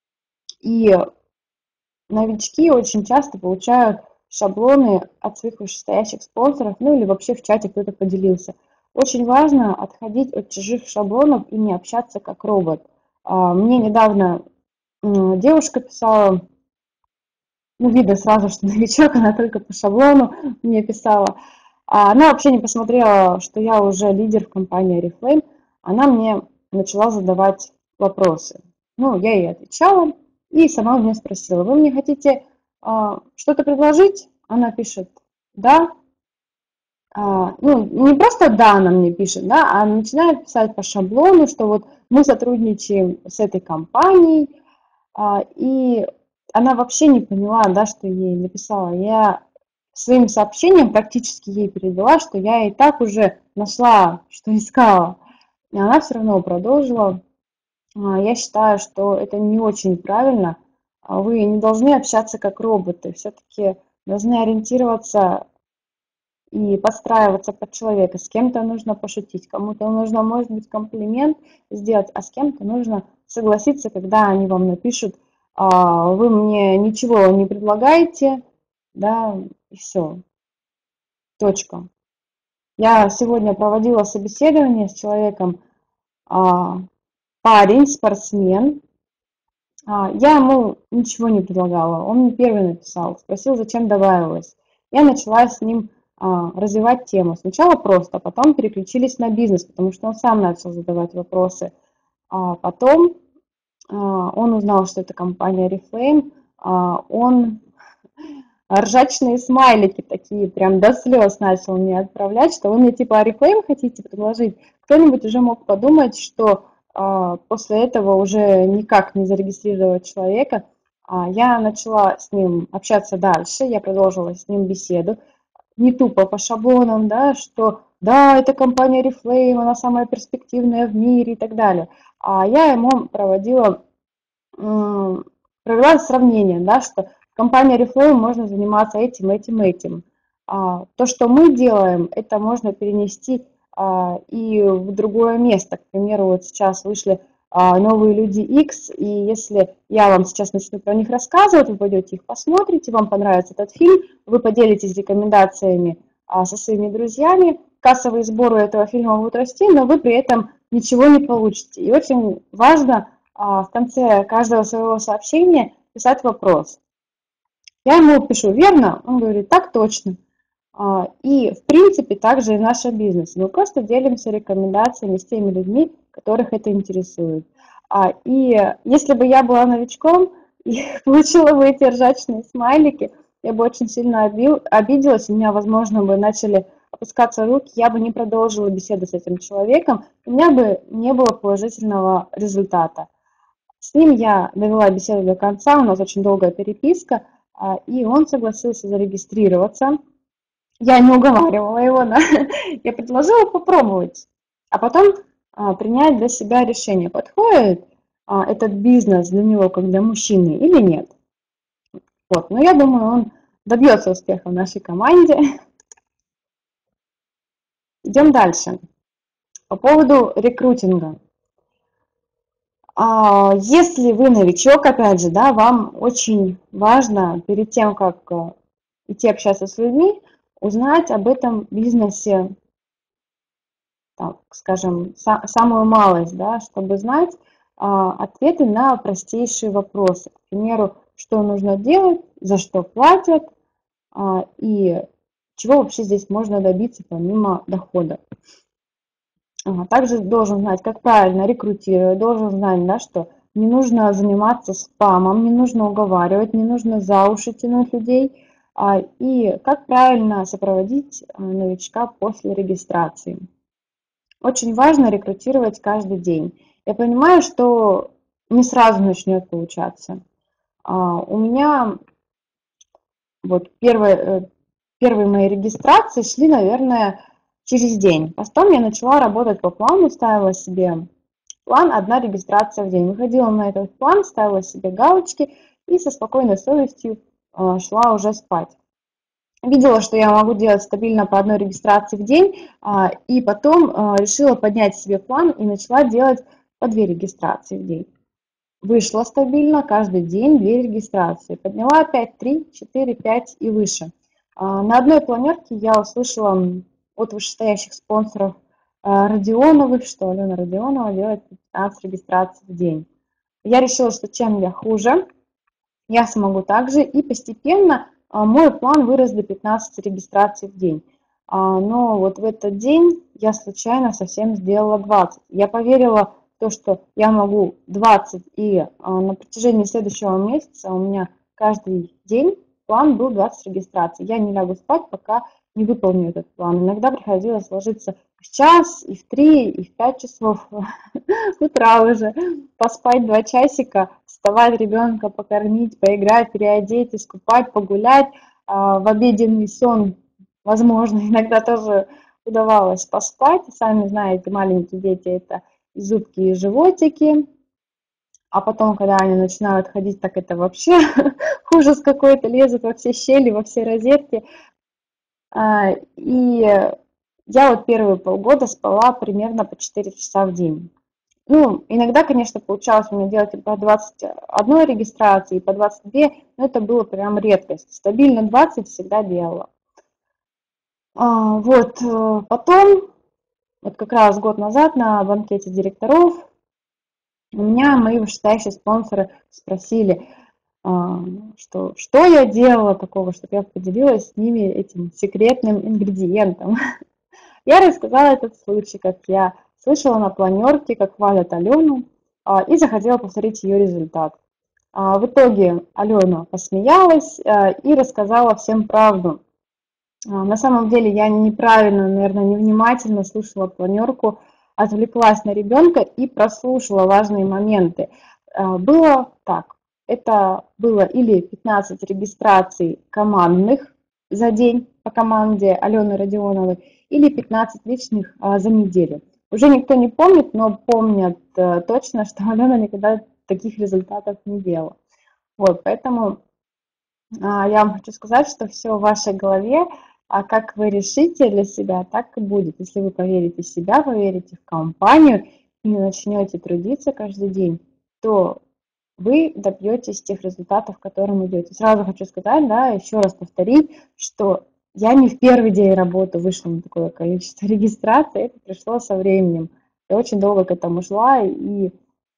И новички очень часто получают шаблоны от своих вышестоящих спонсоров, ну или вообще в чате кто-то поделился. Очень важно отходить от чужих шаблонов и не общаться как робот. Мне недавно девушка писала, ну видно сразу, что новичок, она только по шаблону мне писала. Она вообще не посмотрела, что я уже лидер в компании Oriflame. Она мне начала задавать вопросы. Ну, я ей отвечала и сама у меня спросила: вы мне хотите что-то предложить? Она пишет: да. Ну, не просто да, она мне пишет, да, а начинает писать по шаблону, что вот мы сотрудничаем с этой компанией, и она вообще не поняла, да, что я ей написала. Я своим сообщением практически ей передала, что я и так уже нашла, что искала. И она все равно продолжила. Я считаю, что это не очень правильно. Вы не должны общаться как роботы. Все-таки должны ориентироваться и подстраиваться под человека. С кем-то нужно пошутить, кому-то нужно, может быть, комплимент сделать, а с кем-то нужно согласиться, когда они вам напишут: вы мне ничего не предлагаете, да, и все, точка. Я сегодня проводила собеседование с человеком, парень, спортсмен. Я ему ничего не предлагала, он мне первый написал, спросил, зачем добавилась. Я начала с ним развивать тему. Сначала просто, потом переключились на бизнес, потому что он сам начал задавать вопросы. Потом он узнал, что это компания Oriflame, он ржачные смайлики такие, прям до слез начал мне отправлять, что вы мне типа Oriflame хотите предложить. Кто-нибудь уже мог подумать, что после этого уже никак не зарегистрировать человека. Я начала с ним общаться дальше, я продолжила с ним беседу, не тупо по шаблонам, да, что да, это компания Oriflame, она самая перспективная в мире и так далее. Я ему провела сравнение, да, что в компании Oriflame можно заниматься этим, этим, этим. То, что мы делаем, это можно перенести и в другое место. К примеру, вот сейчас вышли новые Люди X, и если я вам сейчас начну про них рассказывать, вы пойдете их посмотрите, вам понравится этот фильм, вы поделитесь рекомендациями со своими друзьями, кассовые сборы этого фильма будут расти, но вы при этом ничего не получите. И очень важно в конце каждого своего сообщения писать вопрос. Я ему пишу: верно? Он говорит: так точно. И в принципе также и наш бизнес. Мы просто делимся рекомендациями с теми людьми, которых это интересует. И если бы я была новичком и получила бы эти ржачные смайлики, я бы очень сильно обиделась, у меня, возможно, бы начали опускаться руки, я бы не продолжила беседу с этим человеком, у меня бы не было положительного результата. С ним я довела беседу до конца, у нас очень долгая переписка, и он согласился зарегистрироваться. Я не уговаривала его, да? Я предложила попробовать, а потом принять для себя решение, подходит этот бизнес для него как для мужчины или нет. Вот. Но я думаю, он добьется успеха в нашей команде. Идем дальше. По поводу рекрутинга. Если вы новичок, опять же, да, вам очень важно перед тем, как идти общаться с людьми, узнать об этом бизнесе, так скажем, самую малость, да, чтобы знать ответы на простейшие вопросы. К примеру, что нужно делать, за что платят и чего вообще здесь можно добиться помимо дохода. Также должен знать, как правильно рекрутировать, должен знать, да, что не нужно заниматься спамом, не нужно уговаривать, не нужно за уши тянуть людей, и как правильно сопроводить новичка после регистрации. Очень важно рекрутировать каждый день. Я понимаю, что не сразу начнет получаться. У меня вот первые мои регистрации шли, наверное, через день. Потом я начала работать по плану, ставила себе план одна регистрация в день. Выходила на этот план, ставила себе галочки и со спокойной совестью шла уже спать. Видела, что я могу делать стабильно по одной регистрации в день, и потом решила поднять себе план и начала делать по 2 регистрации в день. Вышла стабильно каждый день 2 регистрации. Подняла опять 3, 4, 5 и выше. На одной планерке я услышала от вышестоящих спонсоров Родионовых, что Алена Родионова делает 15 регистраций в день. Я решила, что чем я хуже, я смогу также, и постепенно мой план вырос до 15 регистраций в день. но вот в этот день я случайно совсем сделала 20. Я поверила в то, что я могу 20, и на протяжении следующего месяца у меня каждый день план был 20 регистраций. Я не лягу спать, пока не выполню этот план. Иногда приходилось ложиться в час, и в 3, и в 5 часов утра уже, поспать 2 часика, вставать ребенка, покормить, поиграть, переодеть, искупать, погулять, в обеденный сон, возможно, иногда тоже удавалось поспать. Сами знаете, маленькие дети – это и зубки, и животики. А потом, когда они начинают ходить, так это вообще ужас какой-то, лезут во все щели, во все розетки. И я вот первые полгода спала примерно по 4 часа в день. Ну, иногда, конечно, получалось у меня делать и по 21 регистрации, и по 22, но это было прям редкость. Стабильно 20 всегда делала. Потом, вот как раз год назад на банкете директоров, у меня мои вышестоящие спонсоры спросили, что я делала такого, чтобы я поделилась с ними этим секретным ингредиентом. Я рассказала этот случай, как я слышала на планерке, как хвалят Алену, и захотела повторить ее результат. В итоге Алена посмеялась и рассказала всем правду. На самом деле я неправильно, наверное, невнимательно слушала планерку, отвлеклась на ребенка и прослушала важные моменты. Было так, это было или 15 регистраций командных за день по команде Алены Родионовой, или 15 личных за неделю. Уже никто не помнит, но помнят точно, что Алена никогда таких результатов не делала. Вот, поэтому я вам хочу сказать, что все в вашей голове, а как вы решите для себя, так и будет. Если вы поверите в себя, поверите в компанию и начнете трудиться каждый день, то вы добьетесь тех результатов, к которым идете. Сразу хочу сказать, да, еще раз повторить, что я не в первый день работы вышла на такое количество регистраций, это пришло со временем. Я очень долго к этому шла, и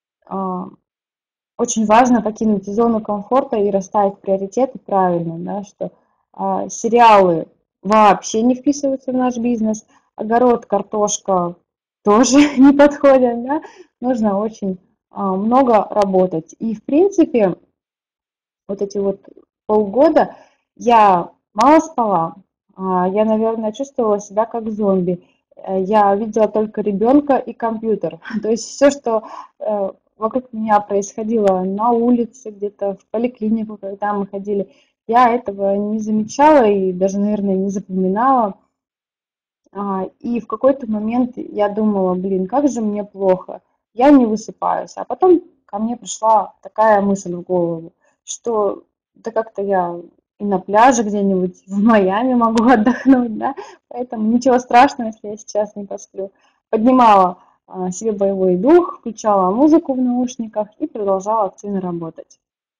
очень важно покинуть зону комфорта и расставить приоритеты правильно, да, что сериалы вообще не вписываются в наш бизнес, огород, картошка тоже не подходят, да, нужно очень много работать. И в принципе вот эти вот полгода я мало спала, я, наверное, чувствовала себя как зомби. Я видела только ребенка и компьютер. То есть все, что вокруг меня происходило на улице, где-то в поликлинику, когда мы ходили, я этого не замечала и даже, наверное, не запоминала. И в какой-то момент я думала, блин, как же мне плохо, я не высыпаюсь. А потом ко мне пришла такая мысль в голову, что да как-то я и на пляже где-нибудь в Майами могу отдохнуть, да, поэтому ничего страшного, если я сейчас не посплю. Поднимала себе боевой дух, включала музыку в наушниках и продолжала активно работать.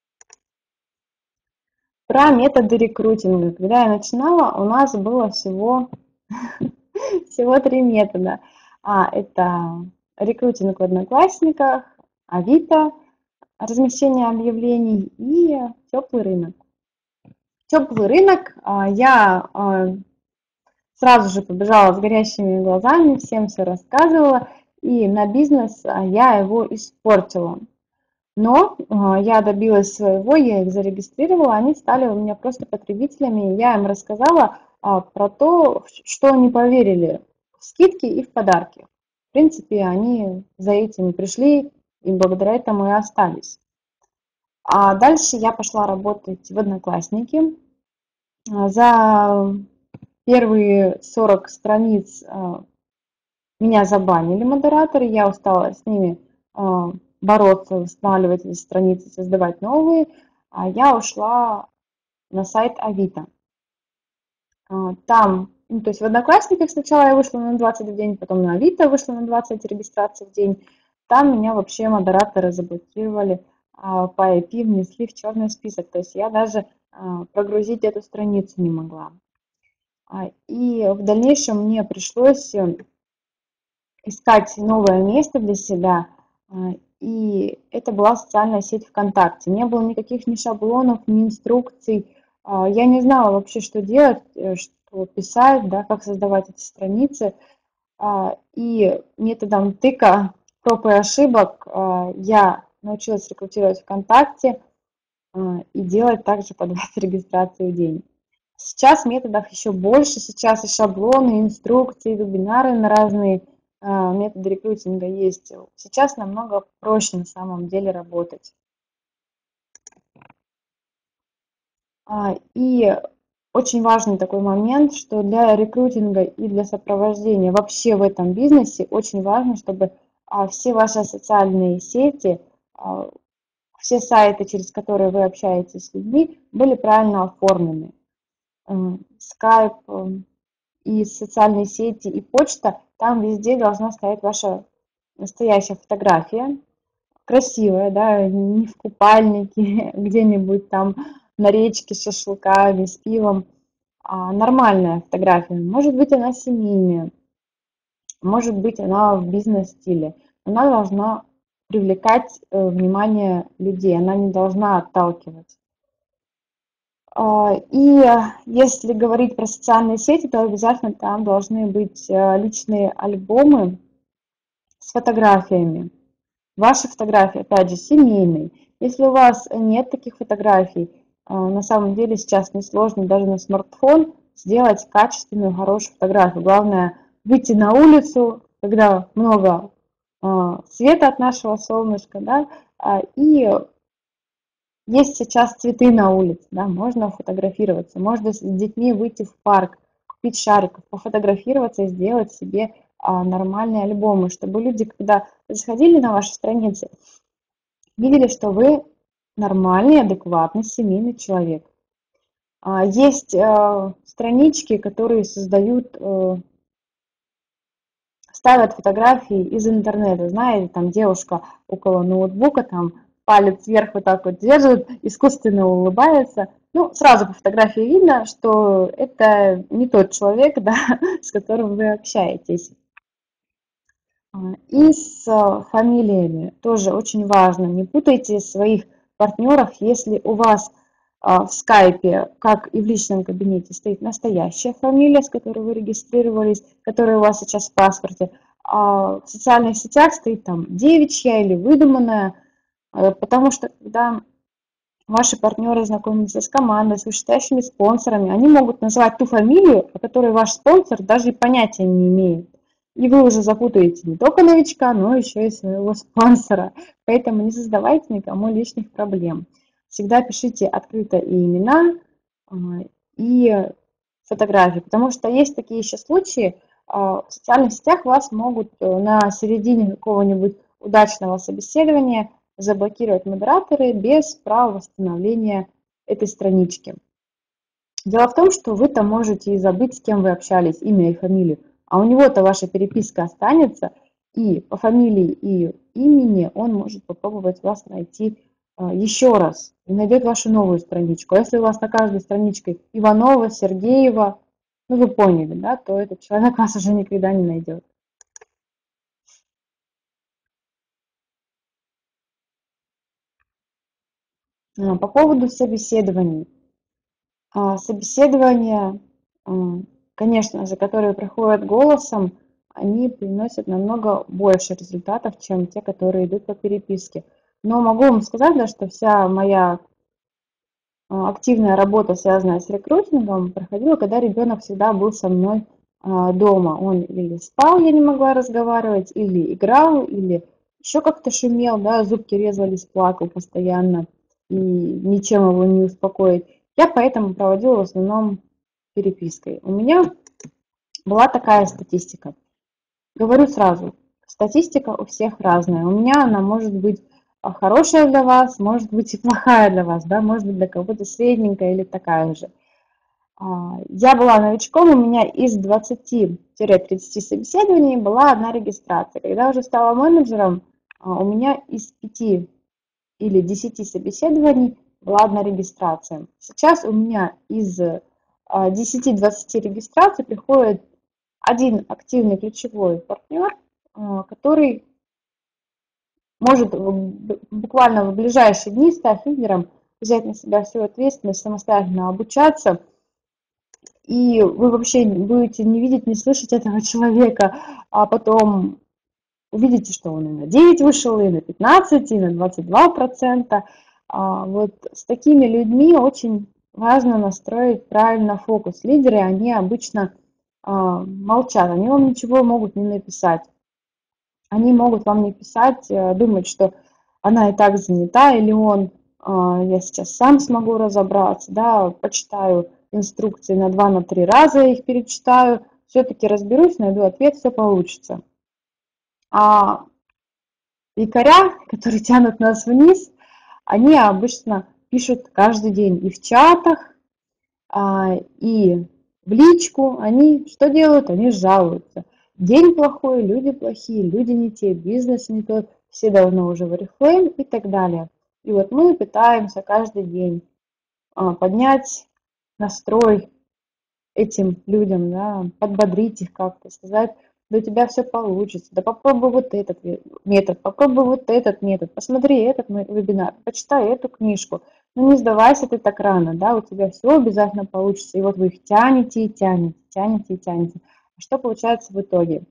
Про методы рекрутинга. Когда я начинала, у нас было всего 3 метода. Это рекрутинг в Одноклассниках, Авито, размещение объявлений и теплый рынок. Теплый рынок я сразу же побежала с горящими глазами, всем все рассказывала, и на бизнес я его испортила. Но я добилась своего, я их зарегистрировала, они стали у меня просто потребителями, я им рассказала про то, что они поверили в скидки и в подарки. В принципе, они за этим и пришли, и благодаря этому и остались. А дальше я пошла работать в Одноклассники. За первые 40 страниц меня забанили модераторы, я устала с ними бороться, восстанавливать эти страницы, создавать новые. Я ушла на сайт Авито. Там, ну, то есть в Одноклассниках сначала я вышла на 20 в день, потом на Авито вышла на 20 регистраций в день. Там меня вообще модераторы заблокировали, по IP внесли в черный список. То есть я даже прогрузить эту страницу не могла. И в дальнейшем мне пришлось искать новое место для себя. И это была социальная сеть ВКонтакте. Не было никаких ни шаблонов, ни инструкций. Я не знала вообще, что делать, писать, да, как создавать эти страницы. И методом тыка, проб и ошибок я научилась рекрутировать ВКонтакте и делать также по 20 регистраций в день. Сейчас методов еще больше, сейчас и шаблоны, и инструкции, и вебинары на разные методы рекрутинга есть. Сейчас намного проще на самом деле работать. И очень важный такой момент, что для рекрутинга и для сопровождения вообще в этом бизнесе очень важно, чтобы все ваши социальные сети, все сайты, через которые вы общаетесь с людьми, были правильно оформлены. Skype и социальные сети, и почта, там везде должна стоять ваша настоящая фотография, красивая, да, не в купальнике, где-нибудь там на речке с шашлыками, с пивом, а нормальная фотография. Может быть, она семейная, может быть, она в бизнес-стиле. Она должна привлекать внимание людей, она не должна отталкивать. И если говорить про социальные сети, то обязательно там должны быть личные альбомы с фотографиями. Ваши фотографии, опять же, семейные. Если у вас нет таких фотографий, на самом деле сейчас несложно даже на смартфон сделать качественную, хорошую фотографию. Главное выйти на улицу, когда много света от нашего солнышка, да, и есть сейчас цветы на улице, да, можно фотографироваться, можно с детьми выйти в парк, купить шариков, пофотографироваться и сделать себе нормальные альбомы, чтобы люди, когда заходили на ваши страницы, видели, что вы нормальный, адекватный, семейный человек. Есть странички, которые создают, ставят фотографии из интернета. Знаете, там девушка около ноутбука, там палец вверх вот так вот держит, искусственно улыбается. Ну, сразу по фотографии видно, что это не тот человек, да, с которым вы общаетесь. И с фамилиями тоже очень важно. Не путайте своих партнеров, если у вас в скайпе, как и в личном кабинете, стоит настоящая фамилия, с которой вы регистрировались, которая у вас сейчас в паспорте, а в социальных сетях стоит там девичья или выдуманная, потому что когда ваши партнеры знакомятся с командой, с вышестоящими спонсорами, они могут называть ту фамилию, о которой ваш спонсор даже и понятия не имеет. И вы уже запутаете не только новичка, но еще и своего спонсора. Поэтому не создавайте никому лишних проблем. Всегда пишите открыто и имена, и фотографии. Потому что есть такие еще случаи, в социальных сетях вас могут на середине какого-нибудь удачного собеседования заблокировать модераторы без права восстановления этой странички. Дело в том, что вы-то можете и забыть, с кем вы общались, имя и фамилию, а у него-то ваша переписка останется, и по фамилии и имени он может попробовать вас найти еще раз и найдет вашу новую страничку. А если у вас на каждой страничке Иванова, Сергеева, ну вы поняли, да, то этот человек вас уже никогда не найдет. По поводу собеседований. Собеседования, конечно же, которые проходят голосом, они приносят намного больше результатов, чем те, которые идут по переписке. Но могу вам сказать, да, что вся моя активная работа, связанная с рекрутингом, проходила, когда ребенок всегда был со мной дома. Он или спал, я не могла разговаривать, или играл, или еще как-то шумел, да, зубки резались, плакал постоянно, и ничем его не успокоить. Я поэтому проводила в основном перепиской. У меня была такая статистика. Говорю сразу, статистика у всех разная. У меня она может быть хорошая для вас, может быть и плохая для вас, да, может быть для кого-то средненькая или такая же. Я была новичком, у меня из 20-30 собеседований была одна регистрация. Когда уже стала менеджером, у меня из 5 или 10 собеседований была одна регистрация. Сейчас у меня из 10-20 регистраций приходит один активный ключевой партнер, который может буквально в ближайшие дни, став лидером, взять на себя всю ответственность, самостоятельно обучаться и вы вообще будете не видеть, не слышать этого человека, а потом увидите, что он и на 9 вышел, и на 15, и на 22%. Вот с такими людьми очень важно настроить правильно фокус. Лидеры, они обычно молчат, они вам ничего могут не написать. Они могут вам не писать, думать, что она и так занята, или он, я сейчас сам смогу разобраться, да, почитаю инструкции на 2-3 раза, их перечитаю, все-таки разберусь, найду ответ, все получится. А якоря, которые тянут нас вниз, они обычно пишут каждый день и в чатах, и в личку. Они что делают? Они жалуются. День плохой, люди плохие, люди не те, бизнес не тот, все давно уже в Oriflame и так далее. И вот мы пытаемся каждый день поднять настрой этим людям, да, подбодрить их как-то, сказать, да у тебя все получится, да попробуй вот этот метод, попробуй вот этот метод, посмотри этот вебинар, почитай эту книжку, ну не сдавайся ты так рано, да, у тебя все обязательно получится, и вот вы их тянете и тянете, тянете и тянете. А что получается в итоге?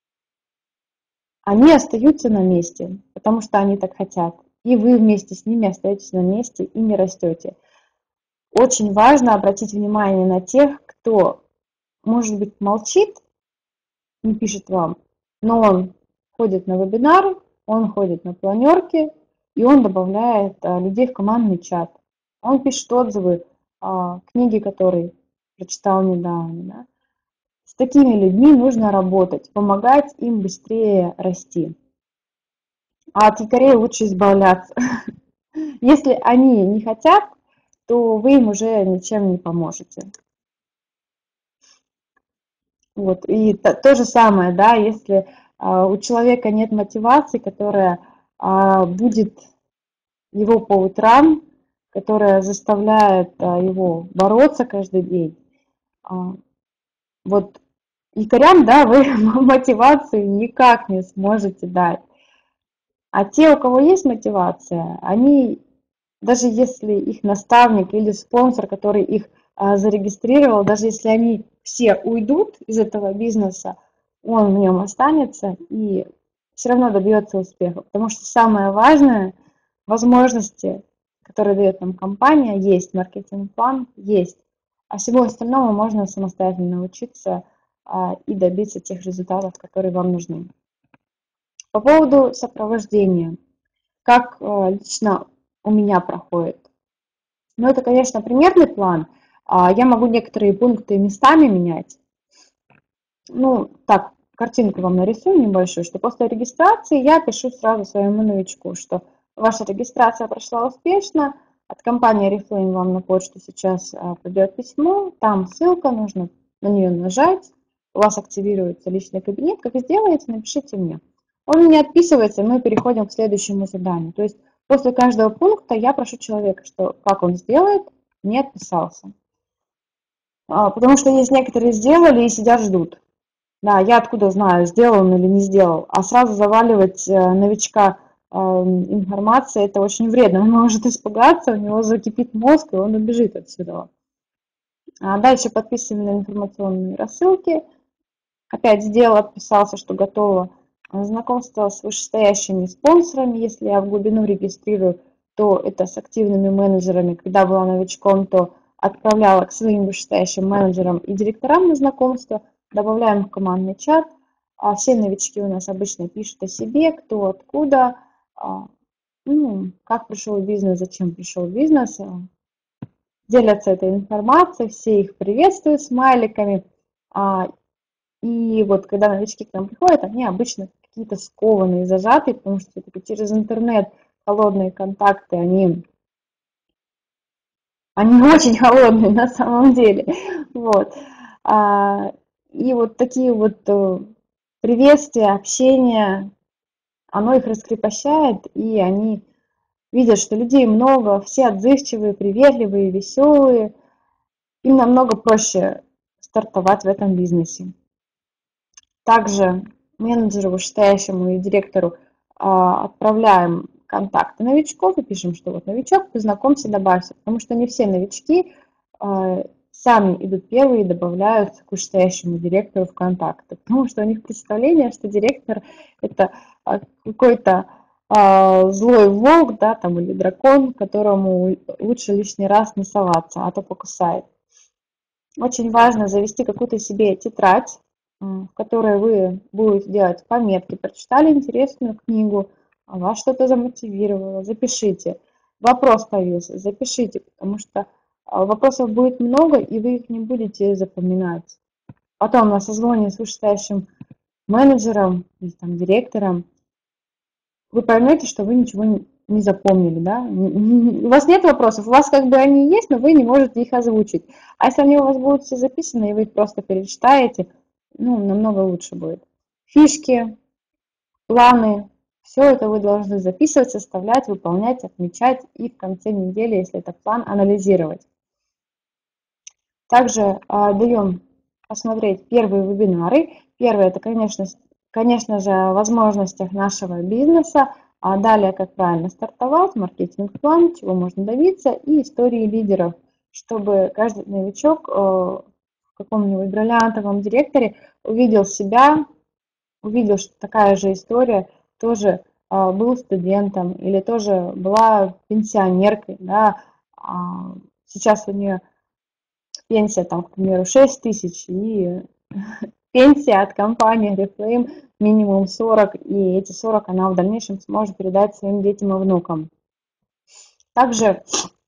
Они остаются на месте, потому что они так хотят, и вы вместе с ними остаетесь на месте и не растете. Очень важно обратить внимание на тех, кто, может быть, молчит, не пишет вам, но он ходит на вебинары, он ходит на планерки, и он добавляет людей в командный чат. Он пишет отзывы книги, которые прочитал недавно. Да. С такими людьми нужно работать, помогать им быстрее расти. А от якорей лучше избавляться. Если они не хотят, то вы им уже ничем не поможете. Вот. И то же самое, да, если у человека нет мотивации, которая будет его по утрам, которая заставляет его бороться каждый день, вот якорям, да, вы мотивацию никак не сможете дать. А те, у кого есть мотивация, они, даже если их наставник или спонсор, который их зарегистрировал, даже если они все уйдут из этого бизнеса, он в нем останется и все равно добьется успеха. Потому что самое важное, возможности, которые дает нам компания, есть, маркетинг-план есть. А всего остального можно самостоятельно научиться и добиться тех результатов, которые вам нужны. По поводу сопровождения. Как лично у меня проходит? Ну, это, конечно, примерный план. Я могу некоторые пункты местами менять. Ну, так, картинку вам нарисую небольшую, что после регистрации я пишу сразу своему новичку, что ваша регистрация прошла успешно, от компании Oriflame вам на почту сейчас придет письмо, там ссылка, нужно на нее нажать, у вас активируется личный кабинет, как сделаете, напишите мне. Он не отписывается, мы переходим к следующему заданию. То есть после каждого пункта я прошу человека, что как он сделает, не отписался. Потому что есть некоторые сделали и сидят ждут. Да, я откуда знаю, сделал он или не сделал. А сразу заваливать новичка информацией, это очень вредно. Он может испугаться, у него закипит мозг, и он убежит отсюда. А дальше подписываем на информационные рассылки. Опять сделал, отписался, что готово. Знакомство с вышестоящими спонсорами. Если я в глубину регистрирую, то это с активными менеджерами. Когда была новичком, то отправляла к своим вышестоящим менеджерам и директорам на знакомство. Добавляем в командный чат. Все новички у нас обычно пишут о себе, кто, откуда, как пришел в бизнес, зачем пришел в бизнес. Делятся этой информацией, все их приветствуют смайликами. И вот когда новички к нам приходят, они обычно какие-то скованные, зажатые, потому что все-таки через интернет холодные контакты, они очень холодные на самом деле. Вот. И вот такие вот приветствия, общение, оно их раскрепощает, и они видят, что людей много, все отзывчивые, приветливые, веселые. Им намного проще стартовать в этом бизнесе. Также менеджеру, вышестоящему и директору отправляем контакты новичков и пишем, что вот новичок, познакомься, добавься, потому что не все новички сами идут первые и добавляют к вышестоящему директору в контакты, потому что у них представление, что директор это какой-то злой волк, да, там, или дракон, которому лучше лишний раз не соваться, а то покусает. Очень важно завести какую-то себе тетрадь, в которой вы будете делать пометки. Прочитали интересную книгу, вас что-то замотивировало, запишите. Вопрос появился, запишите, потому что вопросов будет много, и вы их не будете запоминать. Потом на созвоне с вышестоящим менеджером или там, директором вы поймете, что вы ничего не запомнили, да? У вас нет вопросов, у вас как бы они есть, но вы не можете их озвучить. А если они у вас будут все записаны, и вы их просто перечитаете, ну, намного лучше будет. Фишки, планы, все это вы должны записывать, составлять, выполнять, отмечать и в конце недели, если это план, анализировать. Также даем посмотреть первые вебинары. Первое, это, конечно же, о возможностях нашего бизнеса, а далее, как правильно стартовать, маркетинг-план, чего можно добиться, и истории лидеров, чтобы каждый новичок в каком-нибудь бриллиантовом директоре увидел себя, увидел, что такая же история, тоже был студентом или тоже была пенсионеркой, да, сейчас у нее пенсия там, к примеру, 6 тысяч, и пенсия от компании Reflame минимум 40, и эти 40 она в дальнейшем сможет передать своим детям и внукам. Также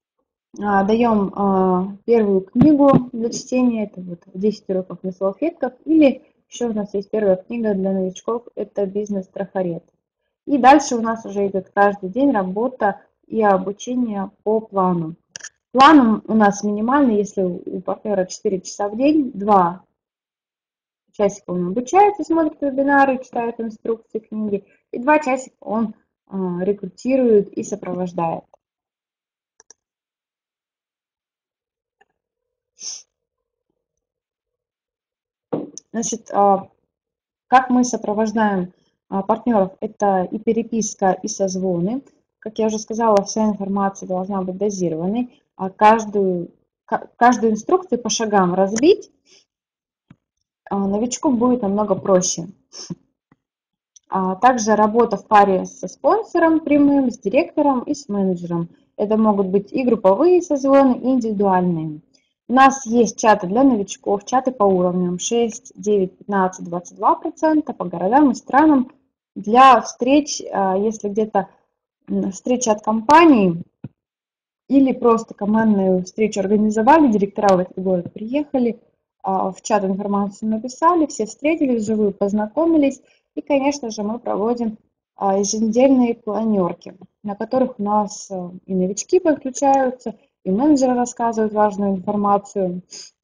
даем первую книгу для чтения, это вот 10 уроков на салфетках, или еще у нас есть первая книга для новичков, это «Бизнес-трафарет». И дальше у нас уже идет каждый день работа и обучение по плану. План у нас минимальный, если у партнера 4 часа в день, 2 часика он обучается, смотрит вебинары, читает инструкции, книги, и 2 часика он рекрутирует и сопровождает. Значит, как мы сопровождаем партнеров, это и переписка, и созвоны. Как я уже сказала, вся информация должна быть дозированной. Каждую инструкцию по шагам разбить, новичку будет намного проще. Также работа в паре со спонсором прямым, с директором и с менеджером. Это могут быть и групповые созвоны, и индивидуальные. У нас есть чаты для новичков, чаты по уровням 6, 9, 15, 22% по городам и странам. Для встреч, если где-то встреча от компании или просто командную встречу организовали, директора в этот город приехали, в чат информацию написали, все встретились вживую, познакомились. И, конечно же, мы проводим еженедельные планерки, на которых у нас и новички подключаются, и менеджеры рассказывают важную информацию.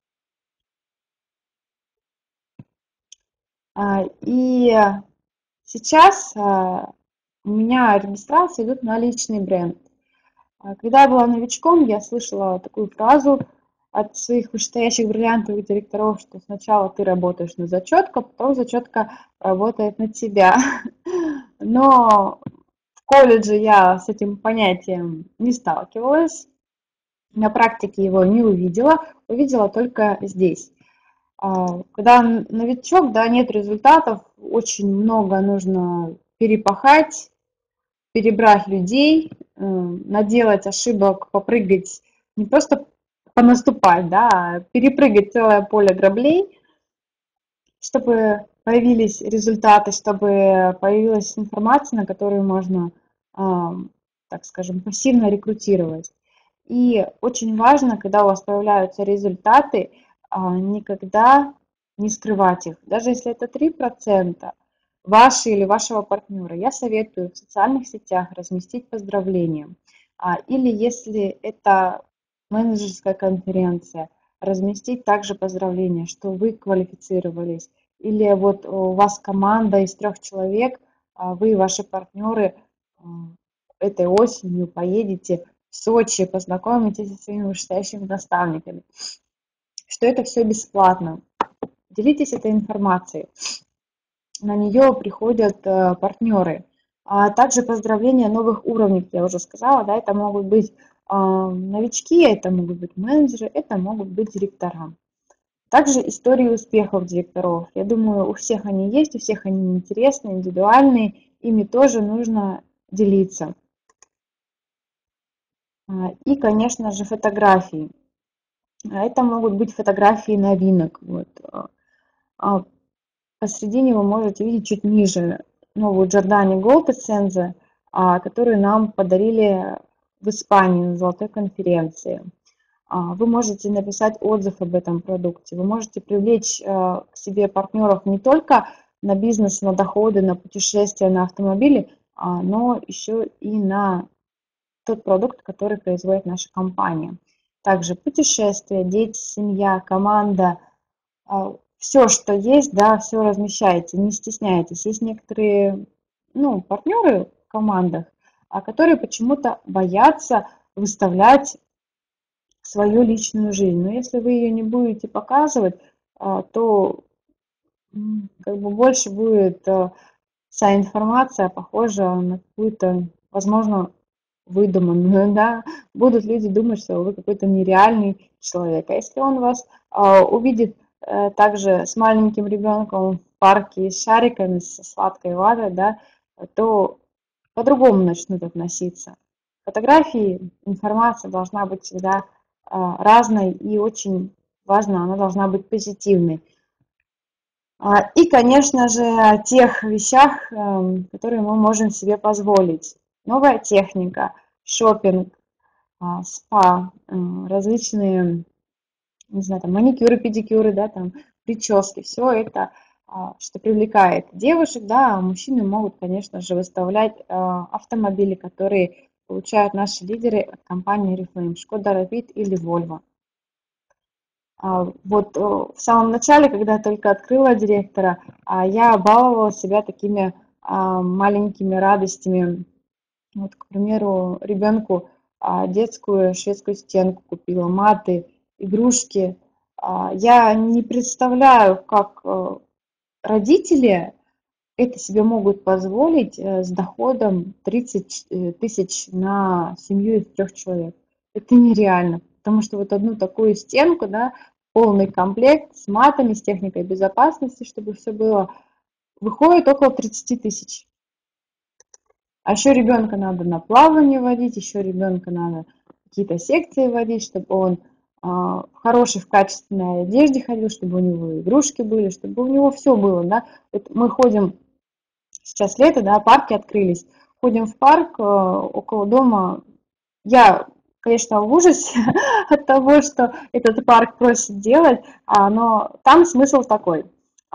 И сейчас у меня регистрации идут на личный бренд. Когда я была новичком, я слышала такую фразу от своих вышестоящих бриллиантовых директоров, что сначала ты работаешь на зачетку, а потом зачетка работает на тебя. Но в колледже я с этим понятием не сталкивалась, на практике его не увидела только здесь. Когда новичок, да, нет результатов, очень много нужно перепахать, перебрать людей, наделать ошибок, попрыгать, не просто понаступать, да, а перепрыгать целое поле граблей, чтобы появились результаты, чтобы появилась информация, на которую можно, так скажем, пассивно рекрутировать. И очень важно, когда у вас появляются результаты, никогда не скрывать их. Даже если это 3% ваши или вашего партнера, я советую в социальных сетях разместить поздравления. Или если это менеджерская конференция, разместить также поздравления, что вы квалифицировались. Или вот у вас команда из 3 человек, вы и ваши партнеры этой осенью поедете в Сочи, познакомитесь со своими вышестоящими наставниками. Что это все бесплатно. Делитесь этой информацией. На нее приходят партнеры. А также поздравления новых уровней, я уже сказала, да, это могут быть новички, это могут быть менеджеры, это могут быть директора. Также истории успехов директоров. Я думаю, у всех они есть, у всех они интересные, индивидуальные, ими тоже нужно делиться. И, конечно же, фотографии. Это могут быть фотографии новинок. Вот. Посередине вы можете видеть чуть ниже новую Giordani Gold Essenza, которую нам подарили в Испании на золотой конференции. Вы можете написать отзыв об этом продукте, вы можете привлечь к себе партнеров не только на бизнес, на доходы, на путешествия, на автомобили, но еще и на тот продукт, который производит наша компания. Также путешествия, дети, семья, команда, все, что есть, да, все размещайте, не стесняйтесь. Есть некоторые, партнеры в командах, которые почему-то боятся выставлять свою личную жизнь. Но если вы ее не будете показывать, то как бы больше будет вся информация похожа на какую-то, возможно, выдуманную, да, будут люди думать, что вы какой-то нереальный человек. А если он вас увидит также с маленьким ребенком в парке с шариками, со сладкой ватой, да, то по-другому начнут относиться. Фотографии, информация должна быть всегда разной и очень важно, она должна быть позитивной. И, конечно же, о тех вещах, которые мы можем себе позволить. Новая техника, шопинг, спа, различные, не знаю, там, маникюры, педикюры, да, там, прически, все это, что привлекает девушек, да, а мужчины могут, конечно же, выставлять автомобили, которые получают наши лидеры от компании Oriflame, Шкода Rapid или Volvo. Вот в самом начале, когда я только открыла директора, я баловала себя такими маленькими радостями. Вот, к примеру, ребенку детскую шведскую стенку купила, маты, игрушки. Я не представляю, как родители это себе могут позволить с доходом 30 тысяч на семью из 3 человек. Это нереально, потому что вот одну такую стенку, да, полный комплект с матами, с техникой безопасности, чтобы все было, выходит около 30 тысяч. А еще ребенка надо на плавание водить, еще ребенка надо какие-то секции водить, чтобы он в хорошей, в качественной одежде ходил, чтобы у него игрушки были, чтобы у него все было, да. Вот мы ходим, сейчас лето, да, парки открылись, ходим в парк около дома. Я, конечно, в ужасе от того, что этот парк просит делать, но там смысл такой.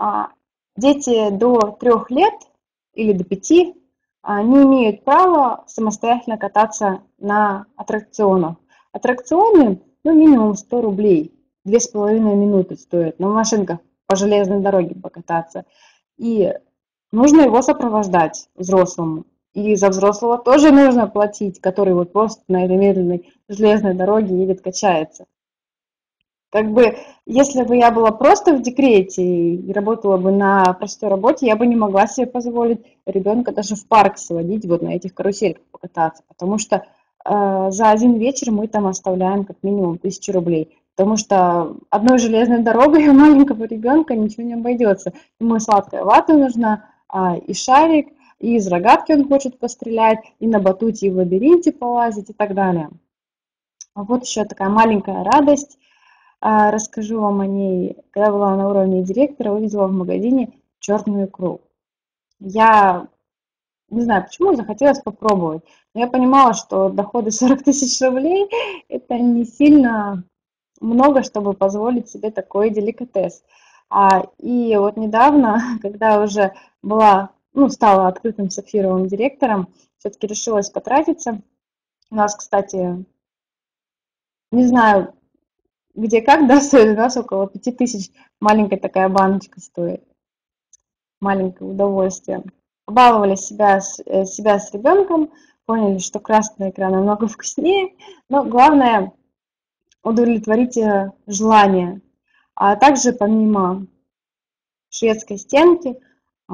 Дети до 3 лет или до 5 не имеют права самостоятельно кататься на аттракционах. Аттракционы, минимум 100 рублей, 2,5 минуты стоят на машинках по железной дороге покататься. И нужно его сопровождать взрослому. И за взрослого тоже нужно платить, который вот просто на этой медленной железной дороге едет, качается. Как бы, если бы я была просто в декрете и работала бы на простой работе, я бы не могла себе позволить ребенка даже в парк сводить, вот на этих карусельках покататься, потому что за один вечер мы там оставляем как минимум 1000 рублей, потому что одной железной дорогой у маленького ребенка ничего не обойдется. Ему сладкая вата нужна, и шарик, и из рогатки он хочет пострелять, и на батуте, и в лабиринте полазить и так далее. Вот еще такая маленькая радость. Расскажу вам о ней. Когда была на уровне директора, увидела в магазине черную икру. Я не знаю, почему захотелось попробовать. Но я понимала, что доходы 40 тысяч рублей – это не сильно много, чтобы позволить себе такой деликатес. И вот недавно, когда уже была, стала открытым сапфировым директором, все-таки решилась потратиться. У нас, кстати, не знаю, где как, да, стоит, у нас около 5000 маленькая такая баночка стоит. Маленькое удовольствие. Побаловали себя с ребенком, поняли, что красная икра намного вкуснее, но главное удовлетворить желание. А также помимо шведской стенки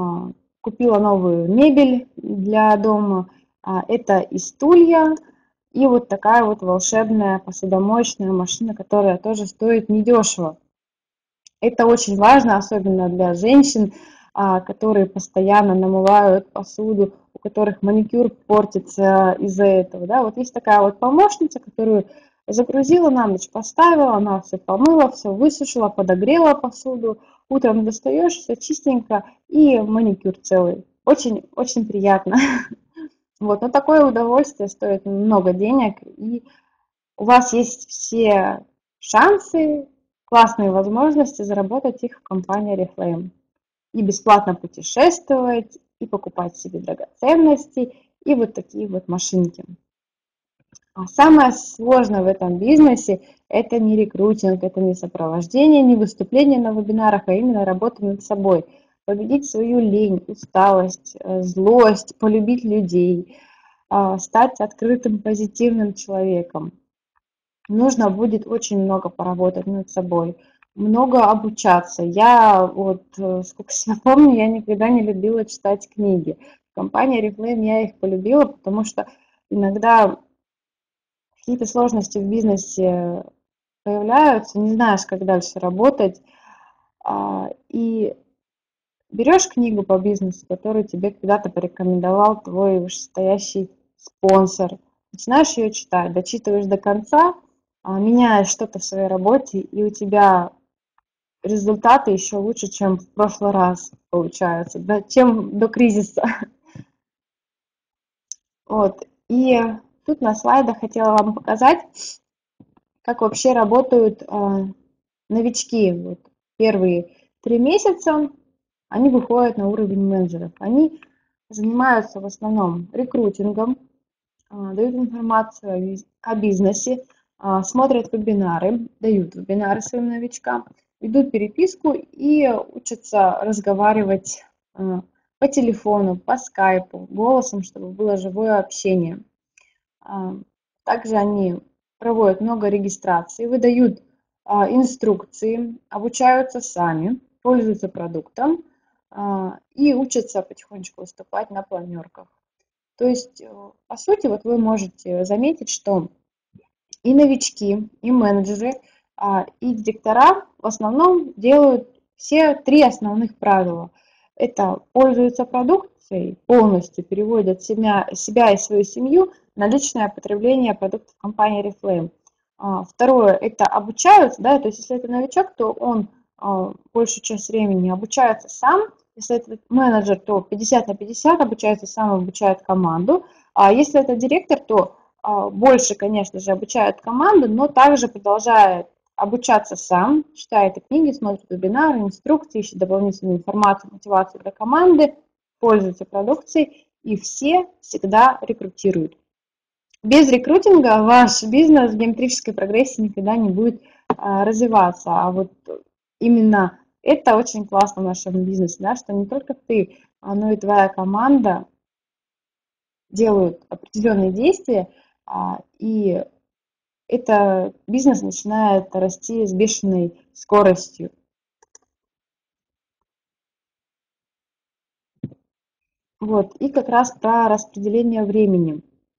купила новую мебель для дома. Это и стулья, и вот такая вот волшебная посудомоечная машина, которая тоже стоит недешево. Это очень важно, особенно для женщин, которые постоянно намывают посуду, у которых маникюр портится из-за этого. Да? Вот есть такая вот помощница, которую загрузила на ночь, поставила, она все помыла, все высушила, подогрела посуду. Утром достаешь, все чистенько и маникюр целый. Очень, очень приятно. Вот, но такое удовольствие стоит много денег, и у вас есть все шансы, классные возможности заработать их в компании Oriflame. И бесплатно путешествовать, и покупать себе драгоценности, и вот такие вот машинки. А самое сложное в этом бизнесе – это не рекрутинг, это не сопровождение, не выступление на вебинарах, а именно работа над собой. Победить свою лень, усталость, злость, полюбить людей, стать открытым, позитивным человеком. Нужно будет очень много поработать над собой, много обучаться. Я вот, сколько себя помню, я никогда не любила читать книги. В компании Oriflame я их полюбила, потому что иногда какие-то сложности в бизнесе появляются, не знаешь, как дальше работать, и берешь книгу по бизнесу, которую тебе когда-то порекомендовал твой вышестоящий спонсор, начинаешь ее читать, дочитываешь до конца, меняешь что-то в своей работе, и у тебя результаты еще лучше, чем в прошлый раз получаются, да, чем до кризиса. Вот. И тут на слайдах хотела вам показать, как вообще работают новички. Вот. Первые 3 месяца они выходят на уровень менеджеров. Они занимаются в основном рекрутингом, дают информацию о бизнесе, смотрят вебинары, дают вебинары своим новичкам, ведут переписку и учатся разговаривать по телефону, по скайпу, голосом, чтобы было живое общение. Также они проводят много регистраций, выдают инструкции, обучаются сами, пользуются продуктом и учатся потихонечку выступать на планерках. То есть, по сути, вот вы можете заметить, что и новички, и менеджеры, и директора в основном делают все 3 основных правила. Это пользуются продукцией, полностью переводят себя и свою семью на личное потребление продуктов компании Oriflame. Второе – это обучаются, да, то есть если это новичок, то он большую часть времени обучается сам. Если это менеджер, то 50 на 50 обучается сам, обучает команду. А если это директор, то больше, конечно же, обучает команду, но также продолжает обучаться сам, читает и книги, смотрит вебинары, инструкции, ищет дополнительную информацию, мотивацию для команды, пользуется продукцией, и все всегда рекрутируют. Без рекрутинга ваш бизнес в геометрической прогрессии никогда не будет развиваться. А вот именно это очень классно в нашем бизнесе, да, что не только ты, но и твоя команда делают определенные действия, и это бизнес начинает расти с бешеной скоростью. Вот, и как раз про распределение времени.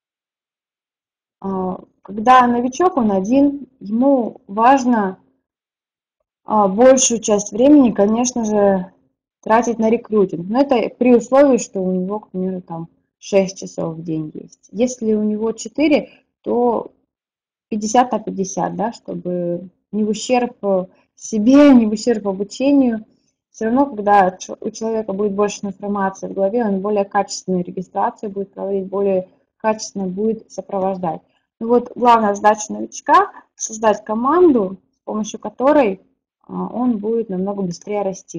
Когда новичок, он один, ему важно большую часть времени, конечно же, тратить на рекрутинг. Но это при условии, что у него, к примеру, там 6 часов в день есть. Если у него 4, то 50 на 50, да, чтобы не в ущерб себе, не в ущерб обучению. Все равно, когда у человека будет больше информации в голове, он более качественную регистрацию будет проводить, более качественно будет сопровождать. Ну вот главная задача новичка – создать команду, с помощью которой он будет намного быстрее расти.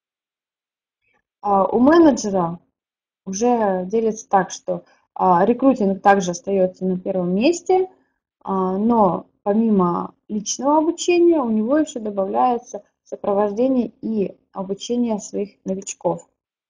У менеджера уже делится так, что рекрутинг также остается на первом месте, но помимо личного обучения у него еще добавляется сопровождение и обучение своих новичков.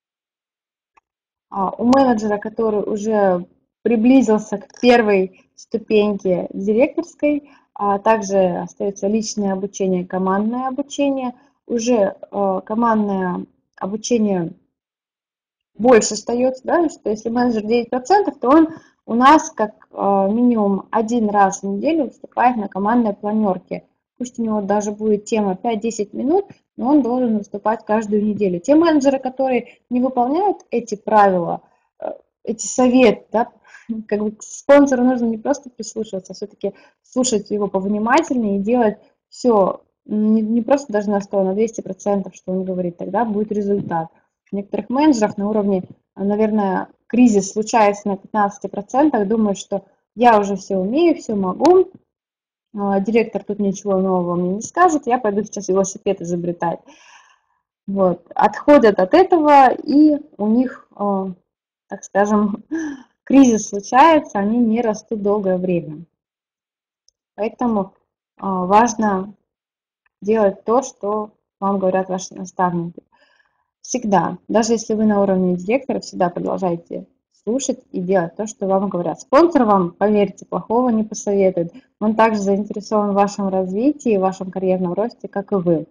У менеджера, который уже приблизился к первой ступеньке директорской, также остается личное обучение, командное обучение. Уже командное обучение больше остается, да, что если менеджер 9%, то он у нас как минимум один раз в неделю выступает на командной планерке. Пусть у него даже будет тема 5-10 минут, но он должен выступать каждую неделю. Те менеджеры, которые не выполняют эти правила, эти советы, да, как бы к спонсору нужно не просто прислушиваться, а все-таки слушать его повнимательнее и делать все не просто даже на 100, а на 200%, что он говорит, тогда будет результат. У некоторых менеджеров на уровне, наверное, кризис случается на 15%, думают, что я уже все умею, все могу, директор тут ничего нового мне не скажет, я пойду сейчас велосипед изобретать. Вот. Отходят от этого, и у них, так скажем, кризис случается, они не растут долгое время. Поэтому важно делать то, что вам говорят ваши наставники. Всегда, даже если вы на уровне директора, всегда продолжайте слушать и делать то, что вам говорят. Спонсор вам, поверьте, плохого не посоветует. Он также заинтересован в вашем развитии, в вашем карьерном росте, как и вы.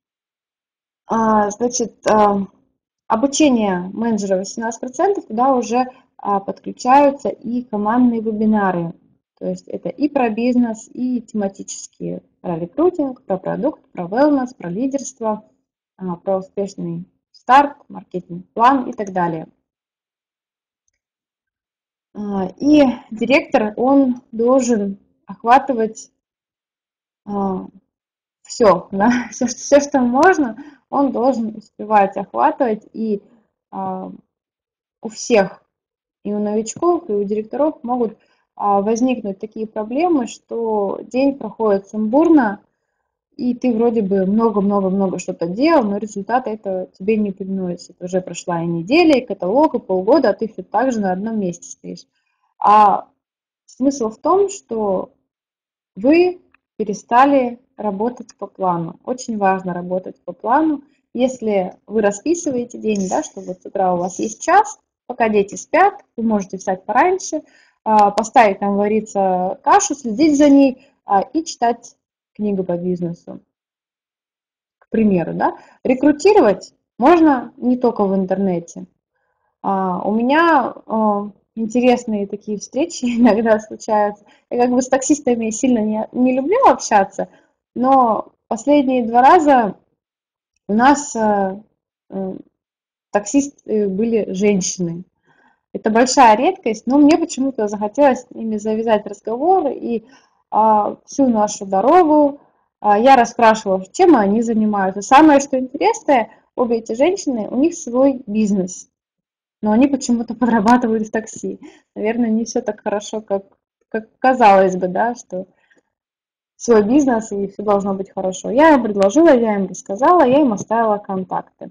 Значит, обучение менеджера 18%, туда уже подключаются и командные вебинары. То есть это и про бизнес, и тематические, про рекрутинг, про продукт, про wellness, про лидерство, про успешный старт, маркетинг-план и так далее. И директор, он должен охватывать все, да, все, что можно, он должен успевать охватывать, и у всех, и у новичков, и у директоров могут возникнуть такие проблемы, что день проходит сумбурно, и ты вроде бы много-много-много что-то делал, но результата этого тебе не приносит. Уже прошла и неделя, и каталог, и полгода, а ты все так же на одном месте стоишь. А смысл в том, что вы перестали работать по плану. Очень важно работать по плану. Если вы расписываете день, да, что вот с утра у вас есть час, пока дети спят, вы можете встать пораньше, поставить там вариться кашу, следить за ней и читать книгу по бизнесу, к примеру. Да. Рекрутировать можно не только в интернете. У меня интересные такие встречи иногда случаются. Я как бы с таксистами сильно не люблю общаться, но последние 2 раза у нас таксисты были женщины. Это большая редкость, но мне почему-то захотелось с ними завязать разговор, и всю нашу дорогу я расспрашивала, чем они занимаются. Самое, что интересное, обе эти женщины, у них свой бизнес, но они почему-то подрабатывают в такси. Наверное, не все так хорошо, как казалось бы, да, что свой бизнес и все должно быть хорошо. Я им предложила, я им рассказала, я им оставила контакты.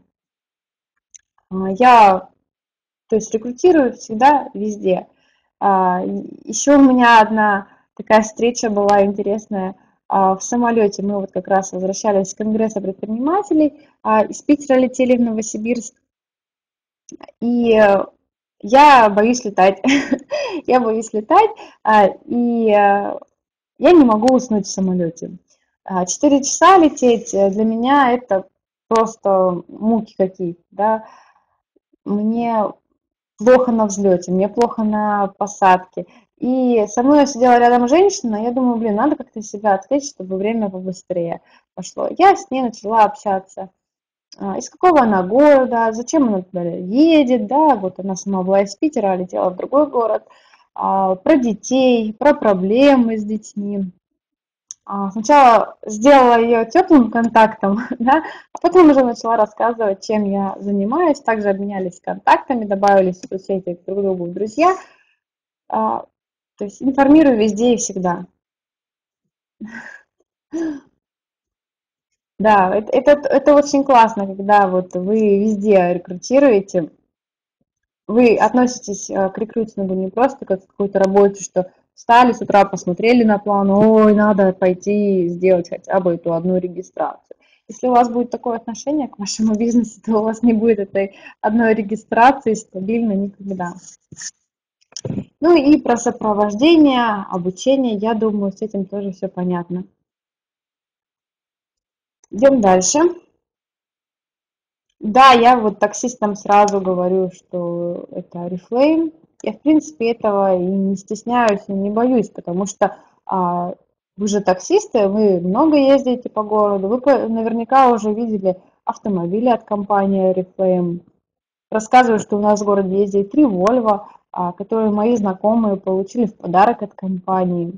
Я, то есть, рекрутирую всегда везде. Еще у меня одна такая встреча была интересная. В самолете мы вот как раз возвращались с Конгресса предпринимателей, из Питера летели в Новосибирск, и я боюсь летать. Я боюсь летать, и я не могу уснуть в самолете. 4 часа лететь для меня это просто муки какие-то, да. Мне плохо на взлете, мне плохо на посадке. И со мной сидела рядом женщина, я думаю, блин, надо как-то себя отвлечь, чтобы время побыстрее пошло. Я с ней начала общаться. Из какого она города, зачем она туда едет, да, вот она сама была из Питера, а летела в другой город, про детей, про проблемы с детьми. Сначала сделала ее теплым контактом, да, а потом уже начала рассказывать, чем я занимаюсь. Также обменялись контактами, добавились в соцсети друг другу в друзья. То есть информирую везде и всегда. Да, это очень классно, когда вот вы везде рекрутируете, вы относитесь к рекрутингу не просто как к какой-то работе, что встали с утра, посмотрели на план, ой, надо пойти сделать хотя бы эту одну регистрацию. Если у вас будет такое отношение к вашему бизнесу, то у вас не будет этой одной регистрации стабильно никогда. Ну и про сопровождение, обучение, я думаю, с этим тоже все понятно. Идем дальше. Да, я вот таксистам сразу говорю, что это Oriflame. Я, в принципе, этого и не стесняюсь, и не боюсь, потому что вы же таксисты, вы много ездите по городу, вы наверняка уже видели автомобили от компании Oriflame. Рассказываю, что у нас в городе ездит 3 Volvo, которые мои знакомые получили в подарок от компании.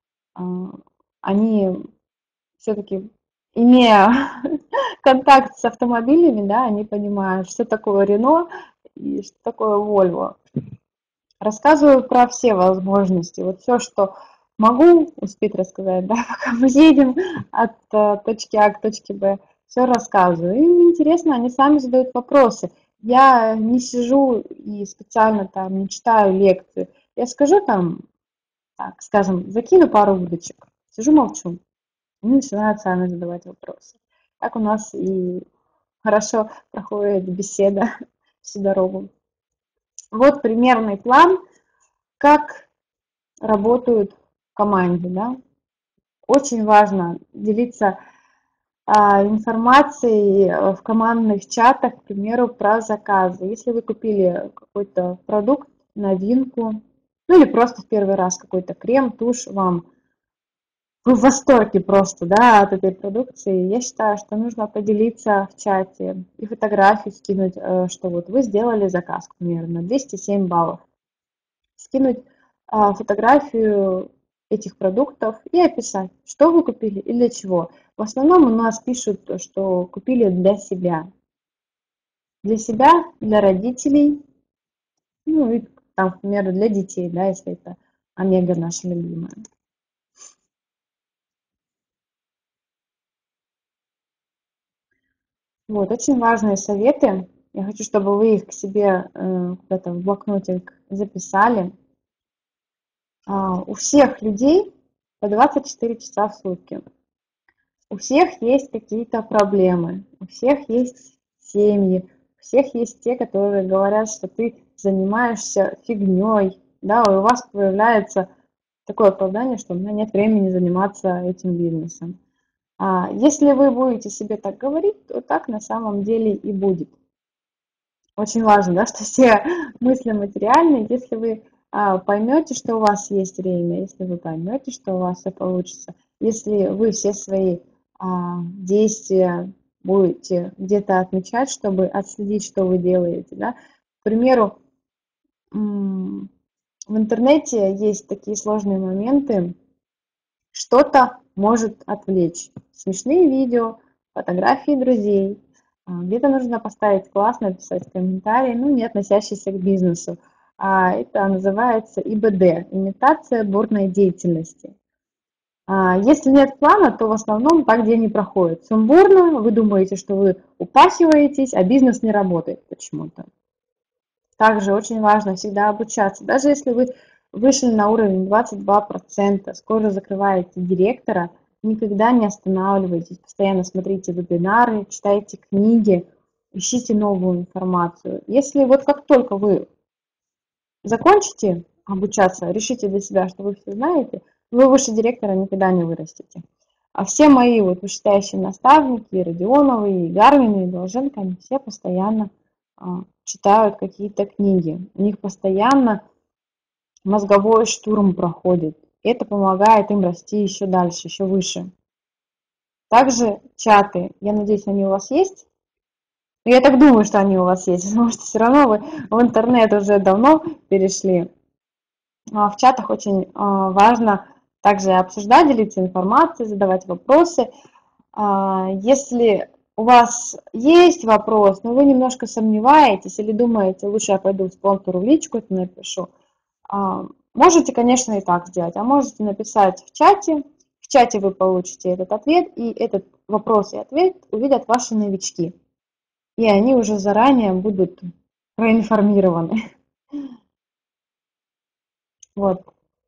Они все-таки, имея контакт с автомобилями, да, они понимают, что такое Рено и что такое Volvo. Рассказываю про все возможности, вот все, что могу успеть рассказать, да, пока мы едем от точки А к точке Б, все рассказываю. Им интересно, они сами задают вопросы. Я не сижу и специально там не читаю лекции. Я скажу там, так, скажем, закину пару удочек, сижу молчу. Они начинают сами задавать вопросы. Так у нас и хорошо проходит беседа всю дорогу. Вот примерный план, как работают в команде. Да? Очень важно делиться информацией в командных чатах, к примеру, про заказы. Если вы купили какой-то продукт, новинку, ну или просто в первый раз какой-то крем, тушь, вы в восторге просто, да, от этой продукции. Я считаю, что нужно поделиться в чате и фотографии скинуть, что вот вы сделали заказ, к примеру, на 207 баллов. Скинуть фотографию этих продуктов и описать, что вы купили и для чего. В основном у нас пишут, что купили для себя. Для себя, для родителей, ну и там, к примеру, для детей, да, если это Омега наша любимая. Вот, очень важные советы. Я хочу, чтобы вы их к себе куда-то в блокнотик записали. У всех людей по 24 часа в сутки. У всех есть какие-то проблемы, у всех есть семьи, у всех есть те, которые говорят, что ты занимаешься фигней, да, и у вас появляется такое оправдание, что у меня нет времени заниматься этим бизнесом. Если вы будете себе так говорить, то так на самом деле и будет. Очень важно, да, что все мысли материальные. Если вы поймете, что у вас есть время, если вы поймете, что у вас все получится, если вы все свои действия будете где-то отмечать, чтобы отследить, что вы делаете, да. К примеру, в интернете есть такие сложные моменты, что-то может отвлечь. Смешные видео, фотографии друзей. Где-то нужно поставить класс, написать комментарий, ну, не относящийся к бизнесу. Это называется ИБД, имитация бурной деятельности. Если нет плана, то в основном так день не проходит. Сумбурно, вы думаете, что вы упахиваетесь, а бизнес не работает почему-то. Также очень важно всегда обучаться. Даже если вы вышли на уровень 22%, скоро закрываете директора, никогда не останавливайтесь, постоянно смотрите вебинары, читайте книги, ищите новую информацию. Если вот как только вы закончите обучаться, решите для себя, что вы все знаете, вы выше директора никогда не вырастете. А все мои вот вышестоящие наставники, и Родионовы, и Гарвины, и Долженко, они все постоянно читают какие-то книги. У них постоянно мозговой штурм проходит. Это помогает им расти еще дальше, еще выше. Также чаты. Я надеюсь, они у вас есть. Я так думаю, что они у вас есть, потому что все равно вы в интернет уже давно перешли. В чатах очень важно также обсуждать, делиться информацией, задавать вопросы. Если у вас есть вопрос, но вы немножко сомневаетесь или думаете, лучше я пойду спонсору в личку это напишу, можете, конечно, и так сделать, а можете написать в чате. В чате вы получите этот ответ, и этот вопрос и ответ увидят ваши новички. И они уже заранее будут проинформированы. Вот.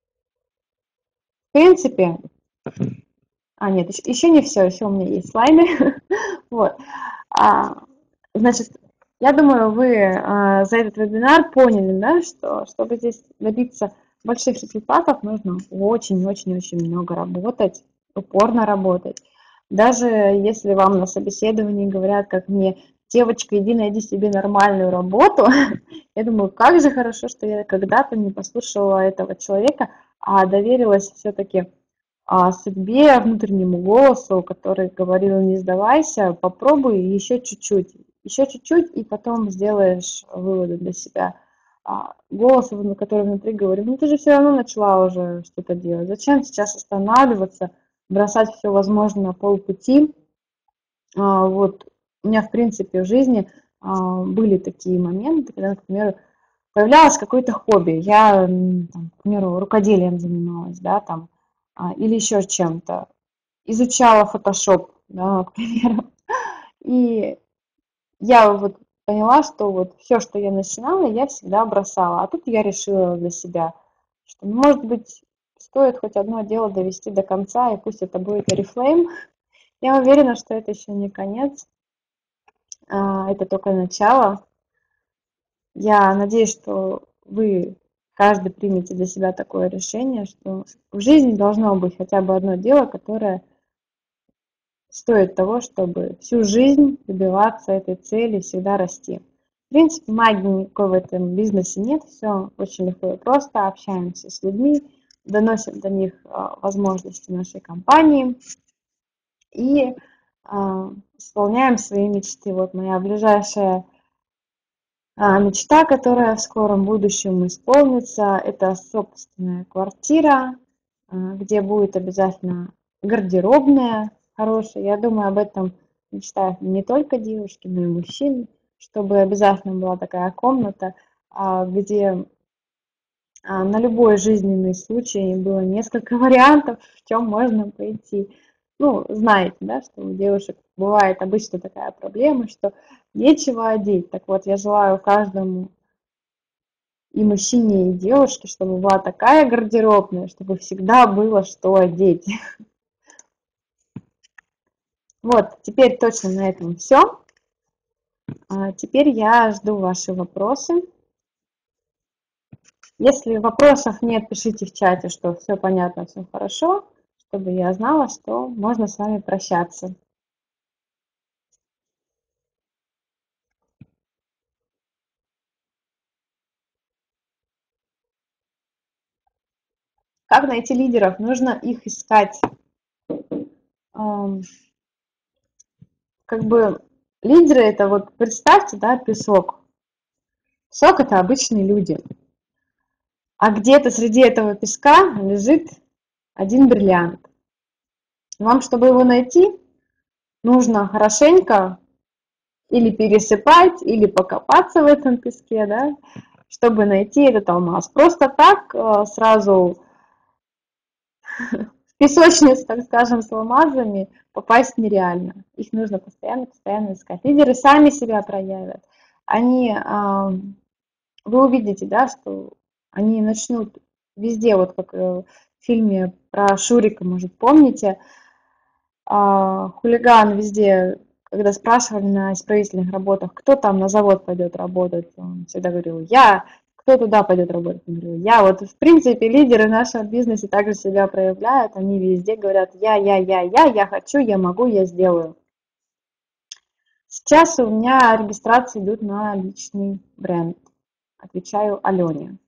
В принципе, нет, еще не все, еще у меня есть слайды. Вот. Значит, я думаю, вы за этот вебинар поняли, да, что чтобы здесь добиться больших результатов, нужно очень-очень-очень много работать, упорно работать. Даже если вам на собеседовании говорят, как мне, девочка, иди найди себе нормальную работу. Я думаю, как же хорошо, что я когда-то не послушала этого человека, а доверилась все-таки судьбе, внутреннему голосу, который говорил, не сдавайся, попробуй еще чуть-чуть, и потом сделаешь выводы для себя. Голос, который внутри говорит, ну ты же все равно начала уже что-то делать, зачем сейчас останавливаться, бросать все возможно на полпути. Вот у меня, в принципе, в жизни были такие моменты, когда, например, появлялось какое-то хобби. Я, там, к примеру, рукоделием занималась, да, там, или еще чем-то. Изучала фотошоп, да, к примеру. И я вот поняла, что вот все, что я начинала, я всегда бросала. А тут я решила для себя, что, может быть, стоит хоть одно дело довести до конца, и пусть это будет Oriflame. Я уверена, что это еще не конец, это только начало. Я надеюсь, что вы каждый примете для себя такое решение, что в жизни должно быть хотя бы одно дело, которое стоит того, чтобы всю жизнь добиваться этой цели, всегда расти. В принципе, магии никакой в этом бизнесе нет, все очень легко и просто, общаемся с людьми, доносим до них возможности нашей компании и исполняем свои мечты. Вот моя ближайшая мечта, которая в скором будущем исполнится, это собственная квартира, где будет обязательно гардеробная хорошая. Я думаю, об этом мечтают не только девушки, но и мужчины, чтобы обязательно была такая комната, где на любой жизненный случай было несколько вариантов, в чем можно пойти. Ну, знаете, да, что у девушек бывает обычно такая проблема, что нечего одеть. Так вот, я желаю каждому и мужчине, и девушке, чтобы была такая гардеробная, чтобы всегда было что одеть. Вот, теперь точно на этом все. Теперь я жду ваши вопросы. Если вопросов нет, пишите в чате, что все понятно, все хорошо, чтобы я знала, что можно с вами прощаться. Как найти лидеров? Нужно их искать. Как бы лидеры это вот представьте, да, песок. Песок это обычные люди. А где-то среди этого песка лежит один бриллиант. Вам, чтобы его найти, нужно хорошенько или пересыпать, или покопаться в этом песке, да, чтобы найти этот алмаз. Просто так сразу в песочницу, так скажем, с алмазами попасть нереально. Их нужно постоянно искать. Лидеры сами себя проявят. Они, вы увидите, да, что они начнут везде, вот как в фильме про Шурика, может, помните, хулиган везде, когда спрашивали на исправительных работах, кто там на завод пойдет работать, он всегда говорил, я. Кто туда пойдет работать? Он говорил, я. Вот, в принципе, лидеры нашего бизнеса также себя проявляют, они везде говорят, я хочу, я могу, я сделаю. Сейчас у меня регистрации идут на личный бренд. Отвечаю Алене.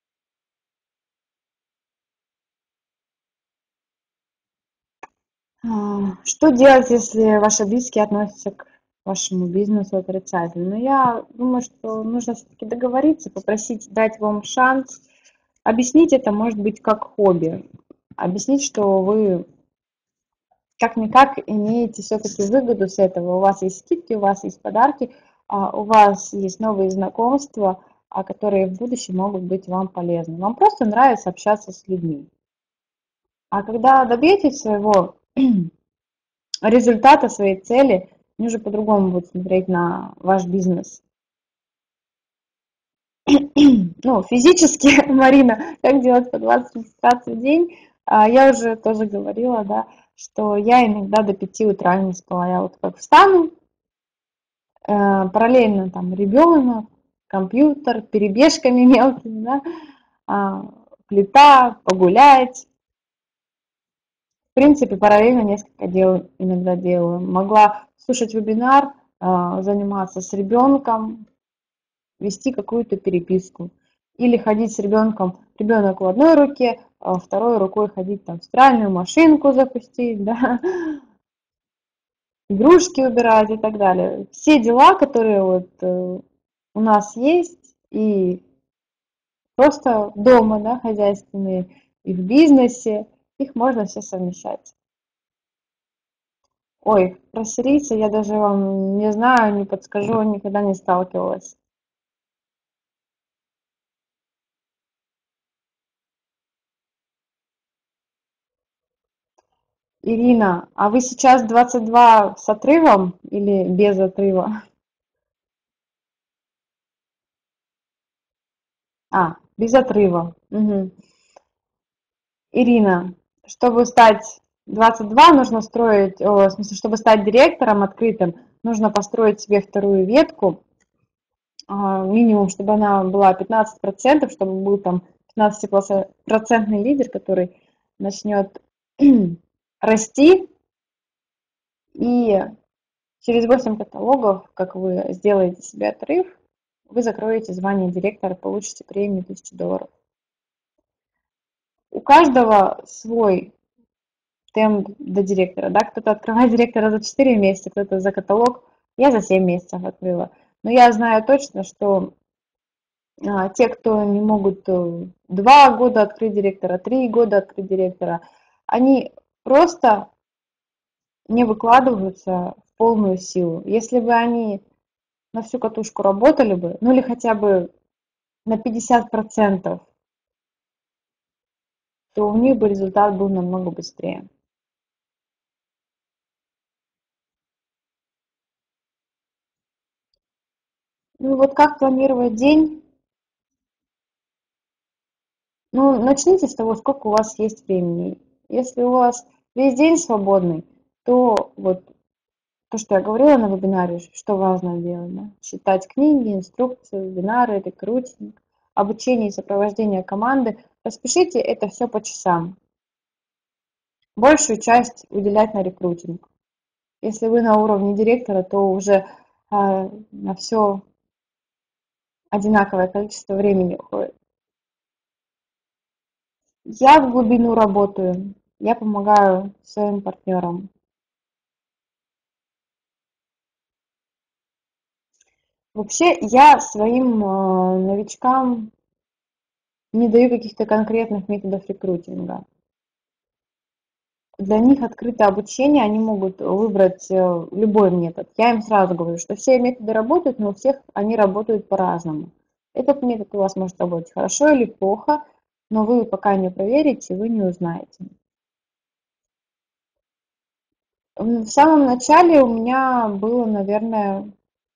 Что делать, если ваши близкие относятся к вашему бизнесу отрицательно? Ну, я думаю, что нужно все-таки договориться, попросить дать вам шанс. Объяснить это может быть как хобби. Объяснить, что вы как-никак имеете все-таки выгоду с этого. У вас есть скидки, у вас есть подарки, у вас есть новые знакомства, которые в будущем могут быть вам полезны. Вам просто нравится общаться с людьми. А когда добьетесь своего результата, своей цели, они уже по-другому будут смотреть на ваш бизнес. Ну, физически, Марина, как делать по 20 регистраций в день, я уже тоже говорила, да, что я иногда до 5 утра не спала. Я вот как встану, параллельно там ребенок, компьютер, перебежками мелкими, да, плита, погулять. В принципе, параллельно несколько дел иногда делаю. Могла слушать вебинар, заниматься с ребенком, вести какую-то переписку. Или ходить с ребенком, ребенок в одной руке, а второй рукой ходить там в стиральную машинку запустить, да, игрушки убирать и так далее. Все дела, которые вот у нас есть, и просто дома, да, хозяйственные, и в бизнесе, их можно все совмещать. Ой, про сирийца я даже вам не знаю, не подскажу, никогда не сталкивалась. Ирина, а вы сейчас 22 с отрывом или без отрыва? Без отрыва. Мгм. Ирина, чтобы стать 22, нужно строить, в смысле, чтобы стать директором открытым, нужно построить себе вторую ветку, минимум, чтобы она была 15%, чтобы был там 15% лидер, который начнет расти, и через 8 каталогов, как вы сделаете себе отрыв, вы закроете звание директора, получите премию $1000. У каждого свой темп до директора, да, кто-то открывает директора за 4 месяца, кто-то за каталог, я за 7 месяцев открыла. Но я знаю точно, что те, кто не могут 2 года открыть директора, 3 года открыть директора, они просто не выкладываются в полную силу. Если бы они на всю катушку работали бы, ну или хотя бы на 50%, то у них бы результат был намного быстрее. Ну вот как планировать день? Ну, начните с того, сколько у вас есть времени. Если у вас весь день свободный, то вот то, что я говорила на вебинаре, что важно делать, да? Читать книги, инструкции, вебинары, рекрутинг, обучение и сопровождение команды. Распишите это все по часам. Большую часть уделять на рекрутинг. Если вы на уровне директора, то уже на все одинаковое количество времени уходит. Я в глубину работаю, я помогаю своим партнерам. Вообще, я своим новичкам не даю каких-то конкретных методов рекрутинга. Для них открытое обучение, они могут выбрать любой метод. Я им сразу говорю, что все методы работают, но у всех они работают по-разному. Этот метод у вас может работать хорошо или плохо, но вы пока не проверите, вы не узнаете. В самом начале у меня было, наверное,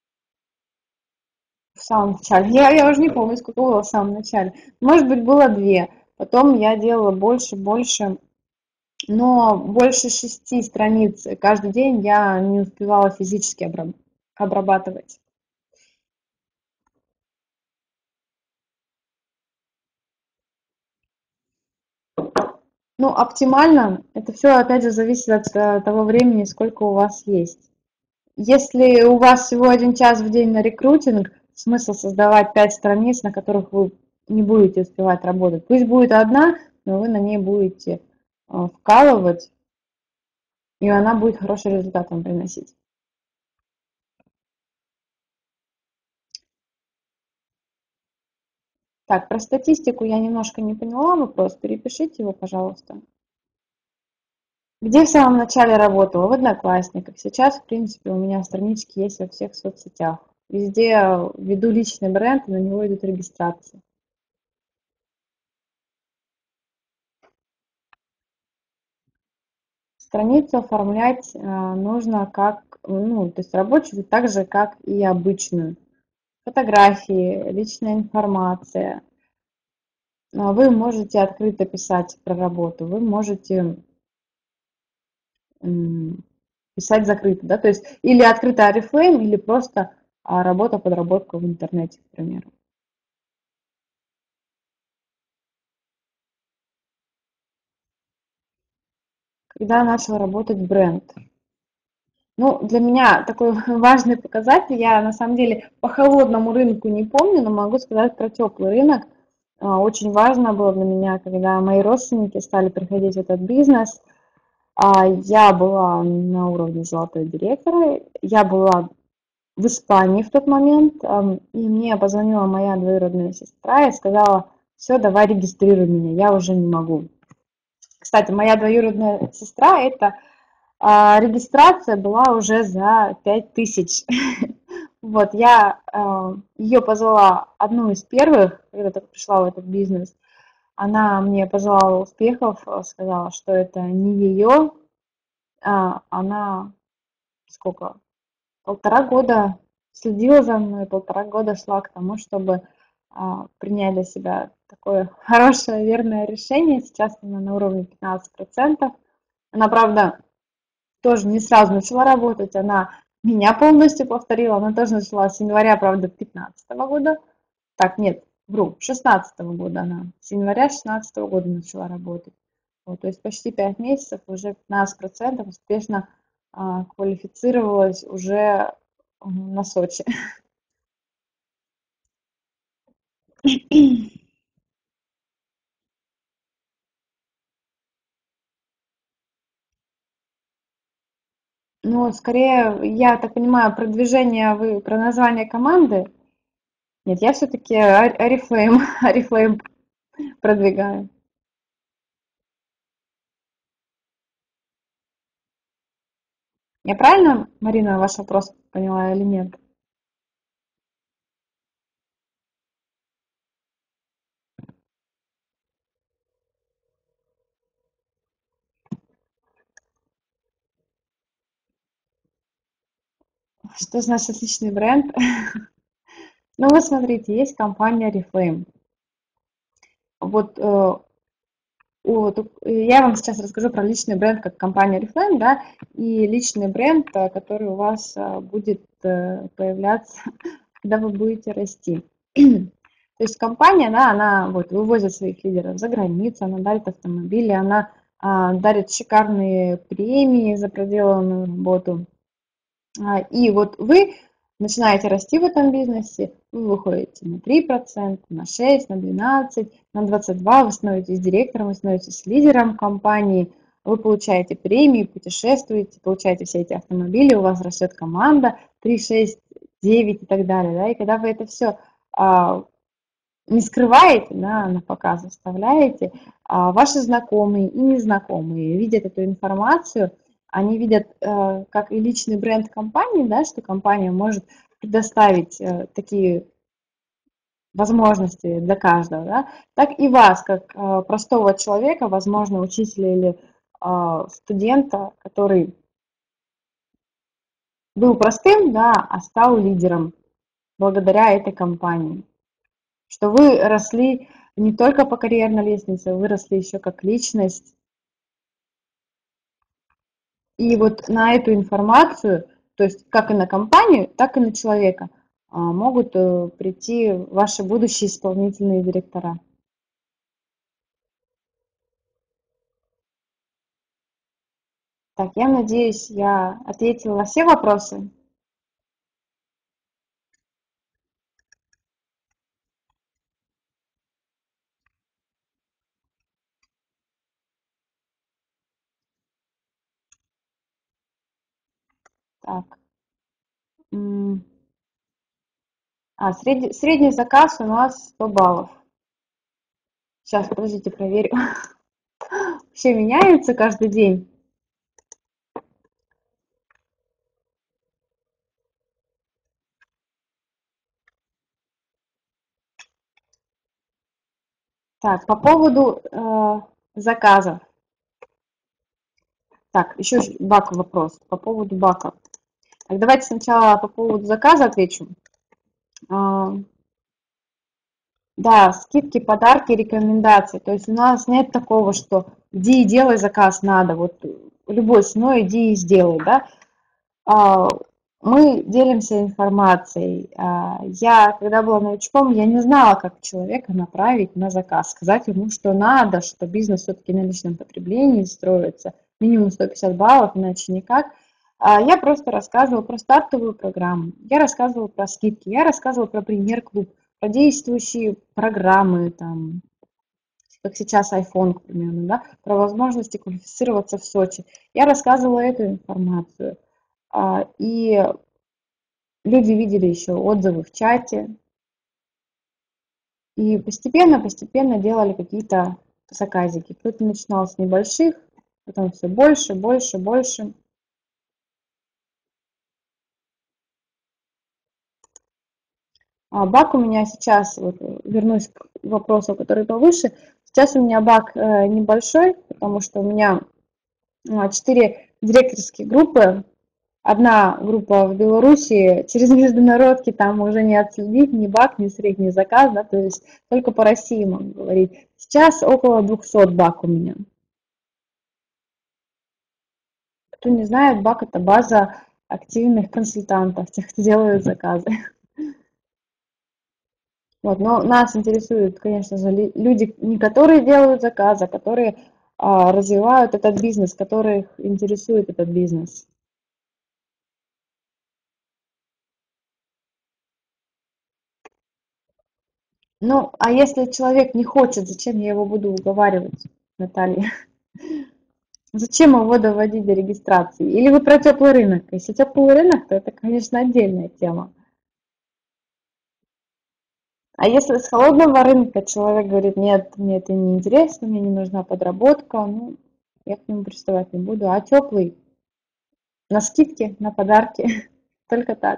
в самом начале, я уже не помню, сколько было в самом начале. Может быть, было 2. Потом я делала больше, но больше 6 страниц каждый день я не успевала физически обрабатывать. Ну, оптимально, это все опять же зависит от того времени, сколько у вас есть. Если у вас всего 1 час в день на рекрутинг, смысл создавать 5 страниц, на которых вы не будете успевать работать. Пусть будет одна, но вы на ней будете вкалывать, и она будет хороший результат вам приносить. Так, про статистику я немножко не поняла вопрос, перепишите его, пожалуйста. Где в самом начале работала? В Одноклассниках. Сейчас, в принципе, у меня странички есть во всех соцсетях. Везде веду личный бренд, и на него идут регистрации. Страницу оформлять нужно как, ну, то есть рабочую, так же, как и обычную. Фотографии, личная информация. Вы можете открыто писать про работу, вы можете писать закрыто, да, то есть или открыто Oriflame, или просто работа, подработка в интернете, к примеру. Когда начал работать бренд? Ну, для меня такой важный показатель, я на самом деле по холодному рынку не помню, но могу сказать про теплый рынок. Очень важно было для меня, когда мои родственники стали приходить в этот бизнес. Я была на уровне золотой директора, я была в Испании в тот момент, и мне позвонила моя двоюродная сестра и сказала: все, давай регистрируй меня, я уже не могу. Кстати, моя двоюродная сестра, это регистрация была уже за 5000. Вот, я ее позвала одну из первых, когда только пришла в этот бизнес. Она мне пожелала успехов, сказала, что это не ее. Она сколько? 1,5 года следила за мной, 1,5 года шла к тому, чтобы принять для себя такое хорошее, верное решение. Сейчас она на уровне 15%. Она, правда, тоже не сразу начала работать, она меня полностью повторила, она тоже начала с января, правда, 2015 года. Так, нет, вру, 2016 года она, с января 2016 года начала работать. Вот, то есть почти 5 месяцев, уже 15% успешно квалифицировалась уже на Сочи. Ну, скорее, я так понимаю, продвижение, вы про название команды? Нет, я все-таки Oriflame, Oriflame продвигаю. Я правильно, Марина, ваш вопрос поняла или нет? Что значит личный бренд? Ну, вот смотрите, есть компания Oriflame. Вот, я вам сейчас расскажу про личный бренд как компания Oriflame, да, и личный бренд, который у вас будет появляться, когда вы будете расти. То есть компания, да, она вот вывозит своих лидеров за границу, она дарит автомобили, она дарит шикарные премии за проделанную работу. И вот вы начинаете расти в этом бизнесе, вы выходите на 3%, на 6%, на 12%, на 22%, вы становитесь директором, вы становитесь лидером компании, вы получаете премии, путешествуете, получаете все эти автомобили, у вас растет команда 3, 6, 9 и так далее. Да? И когда вы это все не скрываете, да, на показ выставляете, ваши знакомые и незнакомые видят эту информацию, они видят как и личный бренд компании, да, что компания может предоставить такие возможности для каждого, да, так и вас, как простого человека, возможно, учителя или студента, который был простым, да, а стал лидером благодаря этой компании. Что вы росли не только по карьерной лестнице, вы росли еще как личность. И вот на эту информацию, то есть как и на компанию, так и на человека, могут прийти ваши будущие исполнительные директора. Так, я надеюсь, я ответила на все вопросы. Так. Средний заказ у нас 100 баллов. Сейчас, подождите, проверю. Все меняется каждый день. Так, по поводу заказов. Так, еще бак вопрос по поводу бака. Так, давайте сначала по поводу заказа отвечу. Да, скидки, подарки, рекомендации. То есть у нас нет такого, что иди и делай заказ надо. Вот любой ценой иди и сделай, да. Мы делимся информацией. Я, когда была новичком, я не знала, как человека направить на заказ, сказать ему, что надо, что бизнес все-таки на личном потреблении строится, минимум 150 баллов, иначе никак. Я просто рассказывала про стартовую программу, я рассказывала про скидки, я рассказывала про премьер-клуб, про действующие программы, там, как сейчас iPhone, к примеру, да, про возможности квалифицироваться в Сочи. Я рассказывала эту информацию. И люди видели еще отзывы в чате. И постепенно делали какие-то заказики. Кто-то начинал с небольших, потом все больше, больше, больше. Бак у меня сейчас, вот, вернусь к вопросу, который повыше, сейчас у меня бак небольшой, потому что у меня 4 директорские группы. Одна группа в Беларуси, через международки там уже не отследить ни бак, ни средний заказ, да, то есть только по России могу говорить. Сейчас около 200 бак у меня. Кто не знает, бак это база активных консультантов, тех, кто делают заказы. Вот, но нас интересуют, конечно же, люди, не которые делают заказы, а которые развивают этот бизнес, которых интересует этот бизнес. Ну, а если человек не хочет, зачем я его буду уговаривать, Наталья? Зачем его доводить до регистрации? Или вы про теплый рынок? Если теплый рынок, то это, конечно, отдельная тема. А если с холодного рынка человек говорит, нет, мне это не интересно, мне не нужна подработка, ну, я к нему приставать не буду. А теплый, на скидки, на подарки, только так.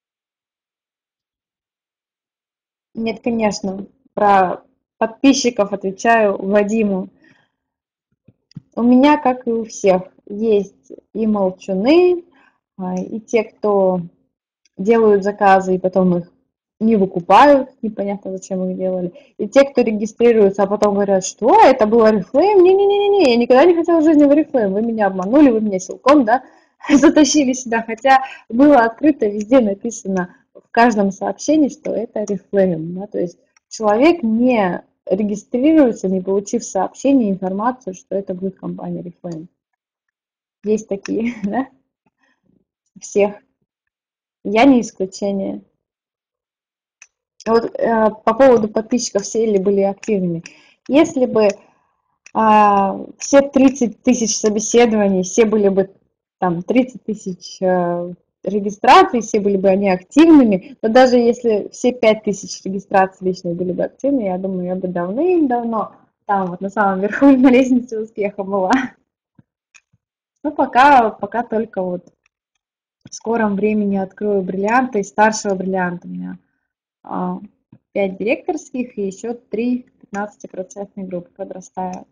Нет, конечно, про подписчиков отвечаю Вадиму. У меня, как и у всех, есть и молчуны, и те, кто делают заказы и потом их не выкупают, непонятно зачем их делали. И те, кто регистрируется, а потом говорят, что это был Oriflame, не-не-не, я никогда не хотела в жизни в Oriflame, вы меня обманули, вы меня силком, да, затащили сюда, хотя было открыто, везде написано в каждом сообщении, что это Oriflame, да, то есть человек не регистрируется, не получив сообщение, информацию, что это будет компания Oriflame. Есть такие, да, всех. Я не исключение. Вот по поводу подписчиков, все ли были активными. Если бы все 30 тысяч собеседований, все были бы там 30 тысяч регистраций, все были бы они активными, но даже если все 5 тысяч регистраций лично были бы активны, я думаю, я бы давным-давно там вот на самом верху на лестнице успеха была. Ну, пока только вот в скором времени открою бриллианты, из старшего бриллианта у меня 5 директорских и еще 3 15% группы подрастают.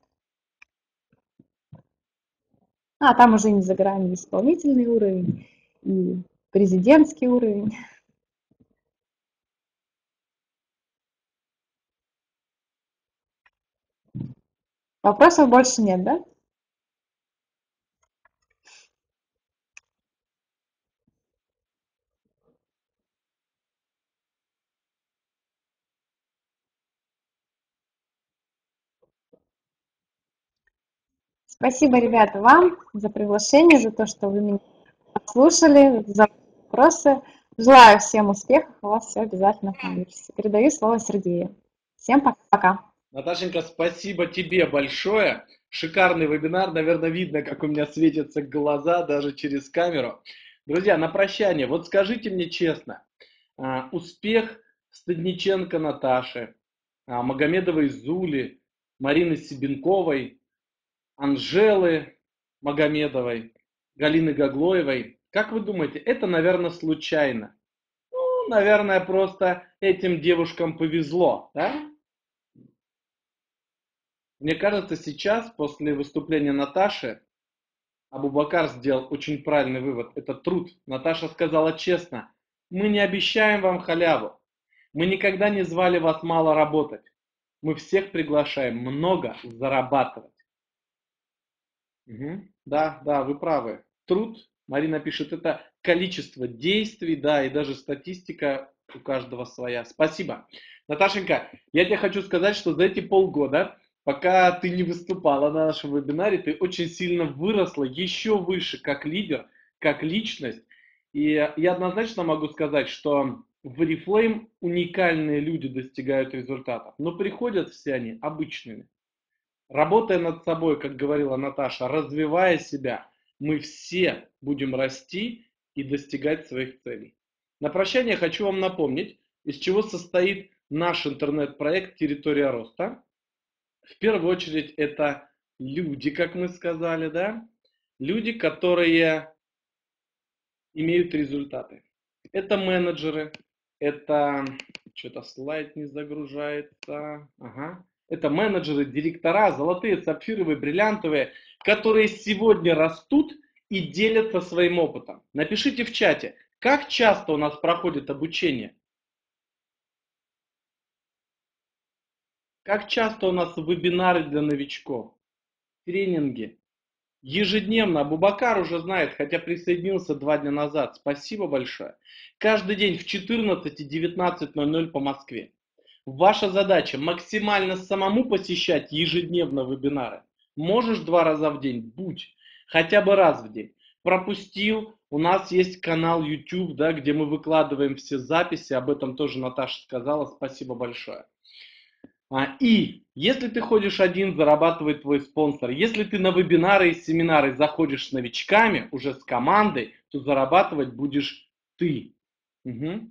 Там уже не за гранью исполнительный уровень и президентский уровень. Вопросов больше нет, да? Спасибо, ребята, вам за приглашение, за то, что вы меня послушали, за вопросы. Желаю всем успехов, у вас все обязательно получится. Передаю слово Сергею. Всем пока. Наташенька, спасибо тебе большое. Шикарный вебинар. Наверное, видно, как у меня светятся глаза даже через камеру. Друзья, на прощание. Вот скажите мне честно, успех Стадниченко Наташи, Магомедовой Зули, Марины Себенковой, Анжелы Магомедовой, Галины Гаглоевой, как вы думаете, это, наверное, случайно? Ну, наверное, просто этим девушкам повезло, да? Мне кажется, сейчас, после выступления Наташи, Абубакар сделал очень правильный вывод. Это труд. Наташа сказала честно, мы не обещаем вам халяву. Мы никогда не звали вас мало работать. Мы всех приглашаем много зарабатывать. Угу. Да, да, вы правы. Труд, Марина пишет, это количество действий, да, и даже статистика у каждого своя. Спасибо. Наташенька, я тебе хочу сказать, что за эти полгода, пока ты не выступала на нашем вебинаре, ты очень сильно выросла еще выше как лидер, как личность. И я однозначно могу сказать, что в Oriflame уникальные люди достигают результатов, но приходят все они обычными. Работая над собой, как говорила Наташа, развивая себя, мы все будем расти и достигать своих целей. На прощание хочу вам напомнить, из чего состоит наш интернет-проект «Территория роста». В первую очередь это люди, как мы сказали, да? Люди, которые имеют результаты. Это менеджеры, это... Что-то слайд не загружается. Ага. Это менеджеры, директора, золотые, сапфировые, бриллиантовые, которые сегодня растут и делятся своим опытом. Напишите в чате, как часто у нас проходит обучение? Как часто у нас вебинары для новичков, тренинги? Ежедневно. Абубакар уже знает, хотя присоединился 2 дня назад. Спасибо большое. Каждый день в 14 и 19:00 по Москве. Ваша задача максимально самому посещать ежедневно вебинары. Можешь 2 раза в день? Будь. Хотя бы раз в день. Пропустил? У нас есть канал YouTube, да, где мы выкладываем все записи. Об этом тоже Наташа сказала. Спасибо большое. И если ты ходишь один, зарабатывает твой спонсор. Если ты на вебинары и семинары заходишь с новичками, уже с командой, то зарабатывать будешь ты. Угу.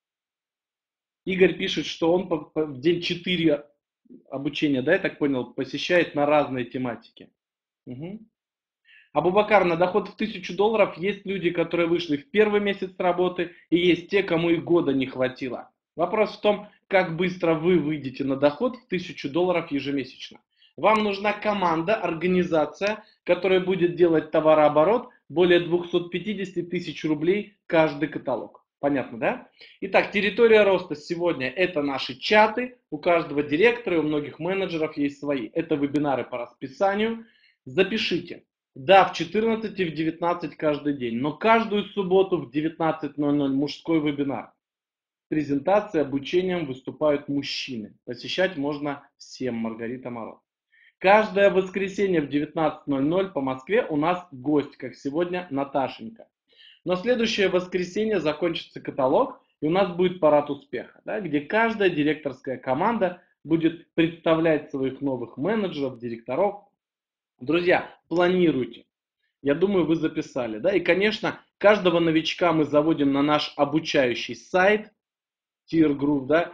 Игорь пишет, что он в день 4 обучения, да, я так понял, посещает на разные тематики. Угу. Абубакар, на доход в $1000 есть люди, которые вышли в первый месяц работы, и есть те, кому и года не хватило. Вопрос в том, как быстро вы выйдете на доход в $1000 ежемесячно. Вам нужна команда, организация, которая будет делать товарооборот более 250 тысяч рублей каждый каталог. Понятно, да? Итак, территория роста сегодня это наши чаты. У каждого директора и у многих менеджеров есть свои. Это вебинары по расписанию. Запишите. Да, в 14 и в 19 каждый день, но каждую субботу в 19:00 мужской вебинар. Презентации, обучением выступают мужчины. Посещать можно всем, Маргарита Мороз. Каждое воскресенье в 19:00 по Москве у нас гость, как сегодня Наташенька. Но следующее воскресенье закончится каталог, и у нас будет парад успеха, да, где каждая директорская команда будет представлять своих новых менеджеров, директоров. Друзья, планируйте. Я думаю, вы записали, да? И, конечно, каждого новичка мы заводим на наш обучающий сайт, Tier Group, да?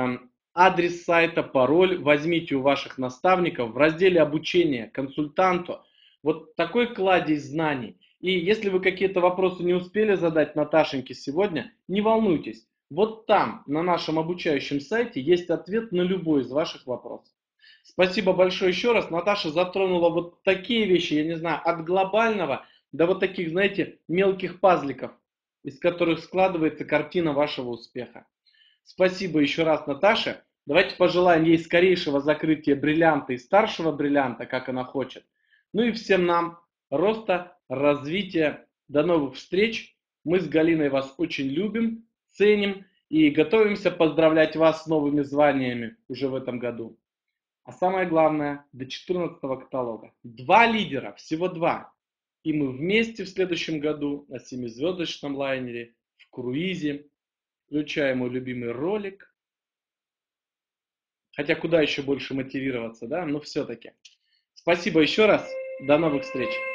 Адрес сайта, пароль возьмите у ваших наставников в разделе обучения, консультанту. Вот такой кладезь знаний. И если вы какие-то вопросы не успели задать Наташеньке сегодня, не волнуйтесь. Вот там, на нашем обучающем сайте, есть ответ на любой из ваших вопросов. Спасибо большое еще раз. Наташа затронула вот такие вещи, я не знаю, от глобального до вот таких, знаете, мелких пазликов, из которых складывается картина вашего успеха. Спасибо еще раз, Наташе. Давайте пожелаем ей скорейшего закрытия бриллианта и старшего бриллианта, как она хочет. Ну и всем нам роста, развития. До новых встреч. Мы с Галиной вас очень любим, ценим и готовимся поздравлять вас с новыми званиями уже в этом году. А самое главное, до 14-го каталога. 2 лидера, всего 2. И мы вместе в следующем году на 7-звездочном лайнере, в круизе. Включаем мой любимый ролик. Хотя куда еще больше мотивироваться, да? Но все-таки. Спасибо еще раз. До новых встреч.